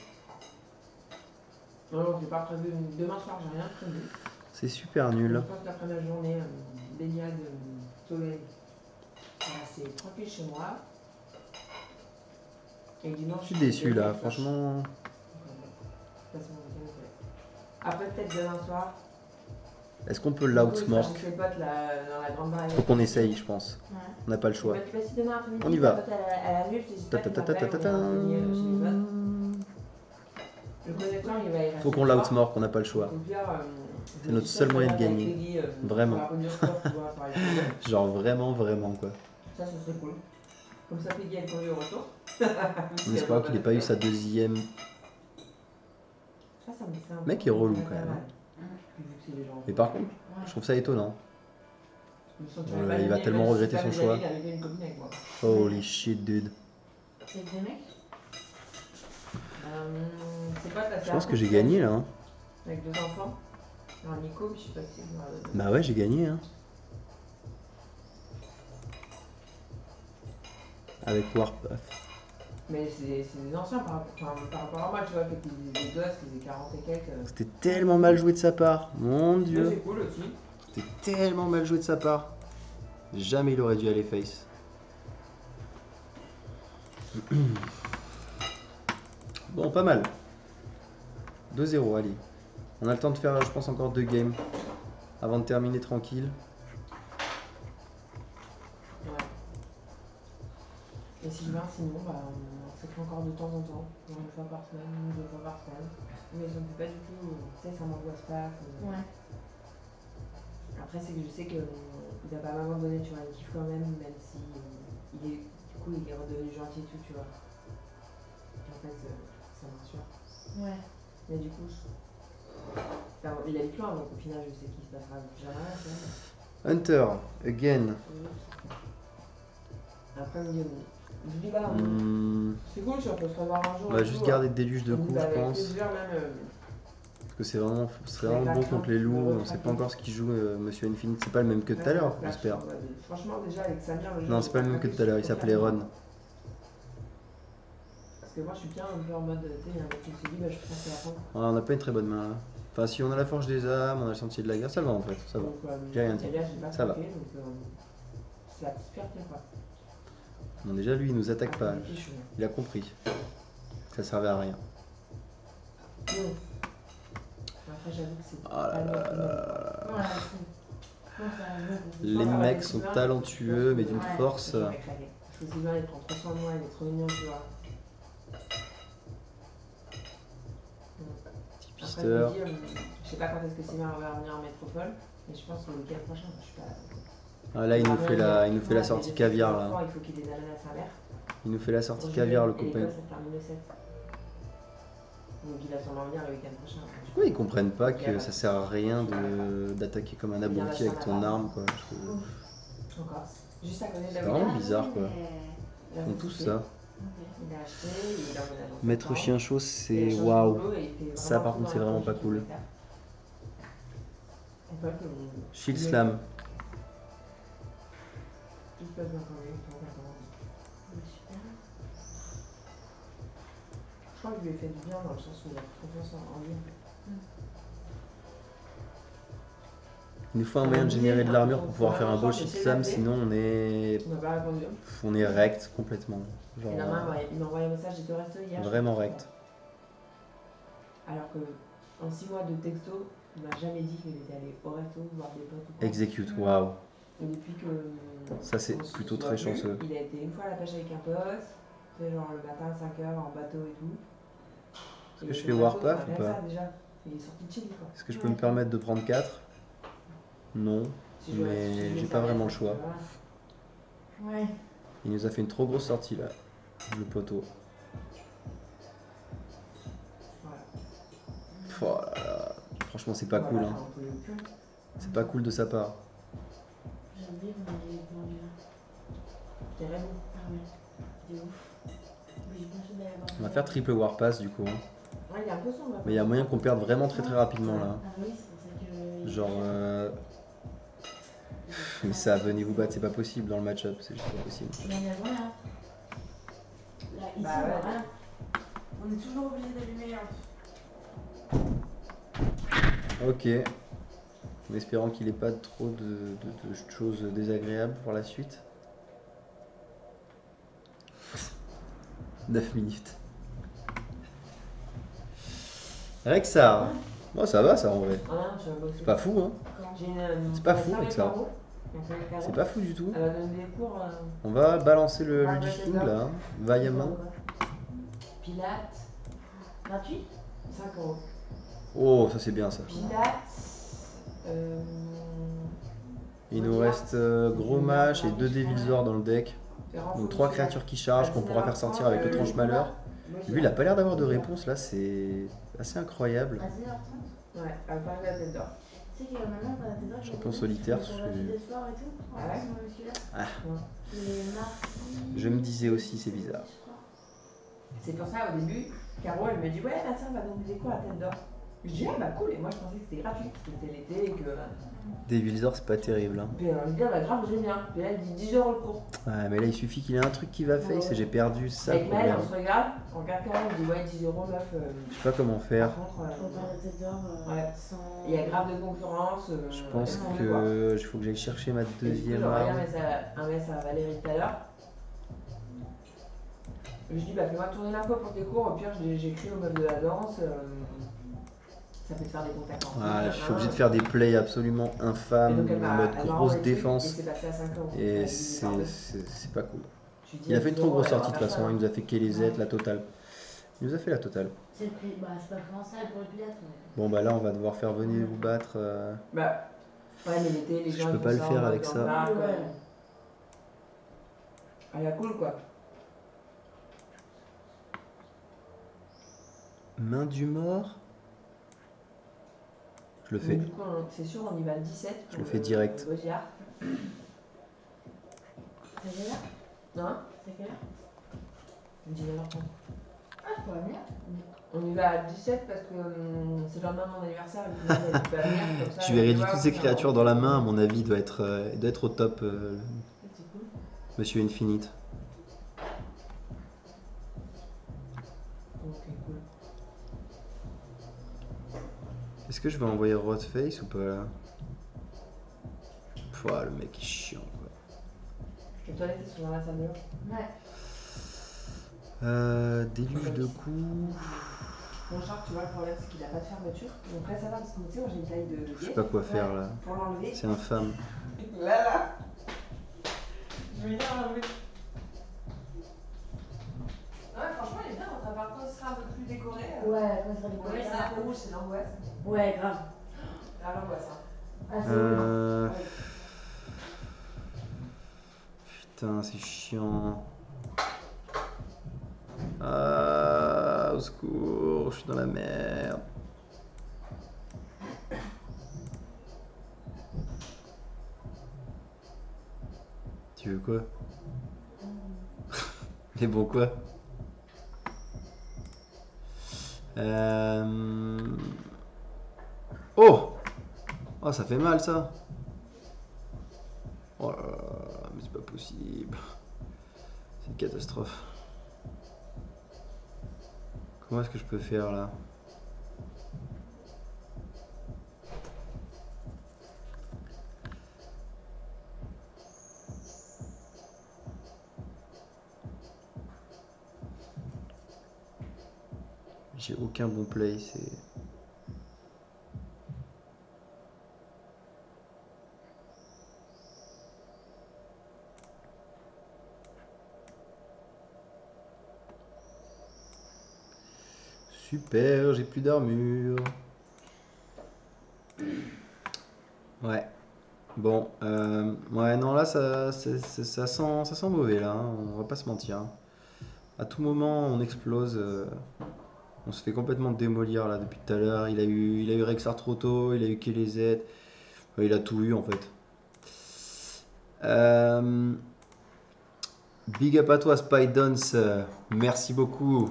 Non, j'ai pas prévu. Demain soir, j'ai rien prévu. C'est super nul. Je pense qu'après ma journée, baignade, soleil, c'est tranquille chez moi. Et dimanche, Je suis déçu là, franchement. Après, peut-être demain soir. Est-ce qu'on peut l'outsmork? Faut qu'on essaye, je pense. Ouais. On n'a pas le choix. On On y va. Le connecteur, il va y rester. Faut qu'on l'outsmork, on n'a pas le choix. C'est notre seul moyen de gagner. Vraiment. Genre vraiment, vraiment quoi. Ça serait cool. Comme ça, Peggy, elle conduit au retour. On espère qu'il n'ait pas eu sa deuxième. Mec est relou quand même. Mais par contre, je trouve ça étonnant. Il va tellement regretter son choix. Holy shit, dude. C'est des mecs? Je pense que j'ai gagné là. Hein. Avec 2 enfants. Alors Nico, je sais pas si Bah ouais, j'ai gagné. Hein. Avec Warpath. Mais c'est des anciens par rapport à moi, tu vois, avec des gosses qui faisaient 40 et quelques. C'était tellement mal joué de sa part. Mon dieu. C'est cool aussi. C'était tellement mal joué de sa part. Jamais il aurait dû aller face. Bon, pas mal. 2-0, allez. On a le temps de faire, je pense, encore 2 games. Avant de terminer tranquille. Ouais. Et si je viens, sinon, bah, on s'écrit encore de temps en temps. Genre 1 fois par semaine, 2 fois par semaine. Mais ça me fait pas du tout. Tu sais, ça m'angoisse pas. Ouais. Après, c'est que je sais qu'il a pas m'abandonné, tu vois. Il kiffe quand même si il est, du coup, il est redevenu gentil et tout, tu vois. En fait, ça me rassure. Ouais. Mais du coup, enfin, il a eu plein, donc au final, je sais qu'il se passera jamais rien, tu vois. Hunter, again. Après, je me dis, bah, c'est cool, si on peut se revoir un jour. On va juste garder déluge de coups, je pense. Plaisir, même, Parce que c'est vraiment bon contre les loups. On sait pas encore ce qu'il joue, Monsieur Infinite. C'est pas le même que tout à l'heure, j'espère. Franchement, déjà, avec Samir, le jeu. Non, c'est pas le même que tout à l'heure. Il s'appelait Ron. Parce que moi, je suis bien un peu en mode, tu sais, il y a un mec qui se dit, bah, je pense à la fin. On n'a pas une très bonne main là. Enfin, si on a la forge des âmes, on a le sentier de la guerre, ça va en fait. Ça va. J'ai rien dit. Ça va. C'est la petite fierté, quoi. Non, déjà, lui, il nous attaque pas. Il a compris. Ça servait à rien. Après, j'avoue que c'est. Ah là là là. Ouais, Les mecs sont talentueux, mais d'une force. Parce que Sylvain, il prend trop soin de moi, il est trop mignon, tu vois. Tipster. Après, je sais pas quand est-ce que Sylvain va revenir en métropole, mais je pense que le week-end prochain, je suis pas. Ah, là, il nous fait la sortie caviar là. Il faut qu'il ait des ananas à sa mère. Il nous fait la sortie caviar, le copain. Ça termine le 7. Donc il va sûrement venir le week-end prochain. Pourquoi ils comprennent pas que ça sert à rien d'attaquer comme un abruti avec ton arme quoi. Encore. Juste à côté de la C'est vraiment bizarre quoi. Ils font tous ça. Il a acheté, il a emménagé. Maître chien chaud, c'est waouh. Ça par contre c'est vraiment pas cool. Shield slam. Tout se passe bien quand même. Je crois que je lui ai fait du bien dans le sens où il a confiance en lui. Il nous faut un moyen de générer de l'armure pour pouvoir faire un beau shield slam, sinon on est rect complètement. Genre, il m'a envoyé un message, j'étais au resto hier. Vraiment rect. Alors que en 6 mois de texto, il m'a jamais dit qu'il était allé au resto, voir des potes ou quoi. Execute, waouh. Et depuis que. Ça c'est plutôt très chanceux. Il a été une fois à la pêche avec un pote, tu sais, genre le matin à 5h en bateau et tout. Est-ce que je fais Warpath ou pas? Il est sorti de chez lui quoi. Est-ce que je peux me permettre de prendre 4? Non, mais j'ai pas vraiment le choix. Ouais. Il nous a fait une trop grosse sortie là, le poteau. Voilà. Oh là là. Franchement, c'est pas cool. Voilà, Hein. un peu le pion. C'est pas cool de sa part. J'ai oublié qu'on avait vendu là. T'es raison. Ah ouais, de ouf. Mais j'ai pas fait d'aller voir. On va faire triple warpass du coup. Hein. Ouais, il est un peu sombre. Mais il y a moyen qu'on perde vraiment très rapidement là. Ah oui, c'est pour ça que. Genre. Mais ça, venez vous battre, c'est pas possible dans le match-up, c'est juste pas possible. Mais il y a moyen. Là, ici, Bah on ouais. voit rien. On est toujours obligé d'allumer. Ok. En espérant qu'il n'ait pas trop de choses désagréables pour la suite. 9 minutes. Rexar. Bon, ça va ça en vrai. Ah non, tu vas bosser. C'est pas fou, hein. J'ai une. C'est pas fou, avec avec ça. C'est pas fou du tout. Elle va donner des cours. On va balancer le Ouais, King ouais, là, hein. Vaillamment. Pilates, Gratuit 5 euros. Oh, ça c'est bien ça. Pilates. Il nous reste gros mâche et 2 Devilzor dans le deck. Donc 3 créatures qui chargent qu'on pourra faire sortir avec le tranche malheur. Lui il a pas l'air d'avoir de réponse là, c'est assez incroyable. À 10h30. Ouais, à part la tête d'or. Tu sais que maintenant, quand t'es dedans, Champion solitaire, je des sports et tout. Ah ouais Ah. Les mardi. Je me disais aussi, c'est bizarre. je crois. C'est pour ça au début, Caro elle me dit ouais, bah tiens, on va donner des cours à tête d'or. Je dis ah bah cool, et moi je pensais que c'était gratuit, parce que c'était l'été et que. Devilzor c'est pas terrible. Hein. Puis elle me dit ah bah grave, j'aime bien. Puis là elle dit 10 euros le cours. Ouais, mais là il suffit qu'il ait un truc qui va face et j'ai perdu ça. Avec Maëlle, on se regarde, on regarde Caro, on dit ouais, 10 euros meuf. Je sais pas comment faire. Par contre, Faut pas la tête d'or ouais. sans. Il y a grave de concurrence. Je pense on va voir. que il faut que j'aille chercher ma Et du coup, deuxième j'aurais arme. un mess à Valérie tout à l'heure. Je dis bah fais-moi tourner l'info pour tes cours, au pire j'écris aux meufs de la danse. Ça peut te faire des contacts en Voilà, je suis obligé de faire des plays absolument infâmes, en mode grosse défense. Et c'est pas cool. Il a fait une trop grosse sortie de toute façon, il nous a fait KLZ, la totale. Il nous a fait la totale. C'est le prix. Bah, c'est pas commençable pour le pilote. Mais... Bon bah là on va devoir faire venir vous battre. Bah, ouais, mais l'été, les gens. Je peux pas le faire avec ça. Ouais. Ah, la cool quoi. Main du mort. Je le Mais fais. du coup, c'est sûr, on y va le 17. Je le fais direct. C'est quelle heure Hein C'est quelle heure 19h30. Ah, je pourrais venir. On y va à 17 parce que c'est le lendemain de mon anniversaire. Et puis, elle peut pas venir, comme ça, Je lui ai réduit tu vois, toutes ces on- créatures dans la main, à mon avis il doit être au top, C'est cool. Monsieur Infinite. Ok, cool. Est-ce que je vais envoyer Roadface ou pas là? Pouah, le mec est chiant quoi. Les toilettes, elles sont dans la salle de bain. Ouais. Déluge de coups. Mon char, tu vois, le problème, c'est qu'il a pas de fermeture. Donc là, ça va parce que tu sais, moi j'ai une taille de. Je sais pas quoi faire là. Pour l'enlever. C'est infâme. Là. Je vais venir l'enlever. Ouais, franchement, il est bien. Votre appartement sera un peu plus décoré. Ouais, quand ça sera décoré, Ouais, c'est ça. un peu rouge, c'est l'angoisse. Ouais, grave. Ah, l'angoisse, hein. Ah, c'est Euh... Oui. Putain, c'est chiant. Ah, au secours, je suis dans la merde. Tu veux quoi? Mais bon quoi? Oh! Oh, ça fait mal ça. Oh là là, mais c'est pas possible. C'est une catastrophe. Comment est-ce que je peux faire là? J'ai aucun bon play, c'est... Super, j'ai plus d'armure. Ouais. Bon, ouais, non, là, ça sent mauvais, là, hein, on va pas se mentir, hein. À tout moment, on explose, on se fait complètement démolir, là, depuis tout à l'heure. Il a eu Rexar trop tôt, il a eu KLZ, il a tout eu, en fait. Euh, Big up à toi, Spydance, merci beaucoup.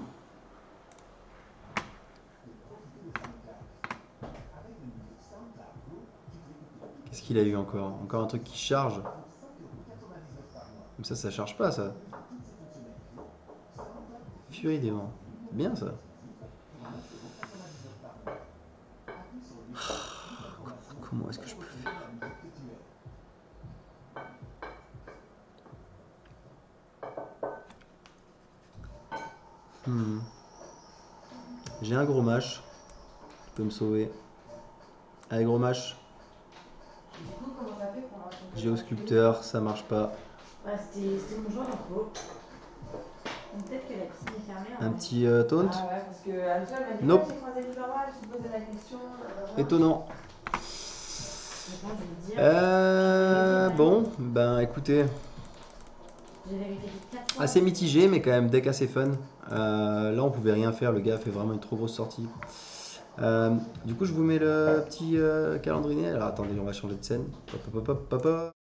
Qu'est-ce qu'il a eu encore? Encore un truc qui charge. Comme ça charge pas, ça. Furie des vents. Bien, ça. Comment est-ce que je peux faire? Hmm. J'ai un gros match. Tu peux me sauver. Allez, gros match. Du coup, comment t'as fait pour raconter Géosculpteur, ça marche pas. Ouais, c'était mon joueur info. Donc peut-être que la piscine est fermée. Un Hein. petit taunt. Ah ouais, parce que Antoine m'a dit Nope. j'ai croisé le joueur, je te posais la question. Étonnant. Maintenant, je vais dire. Bon, ben écoutez, J'ai vérifié 4 fois. assez mitigé, mais quand même deck assez fun. Là, on pouvait rien faire, le gars a fait vraiment une trop grosse sortie. Du coup, je vous mets le petit calendrier. Alors attendez, on va changer de scène. Hop, hop, hop, hop, hop.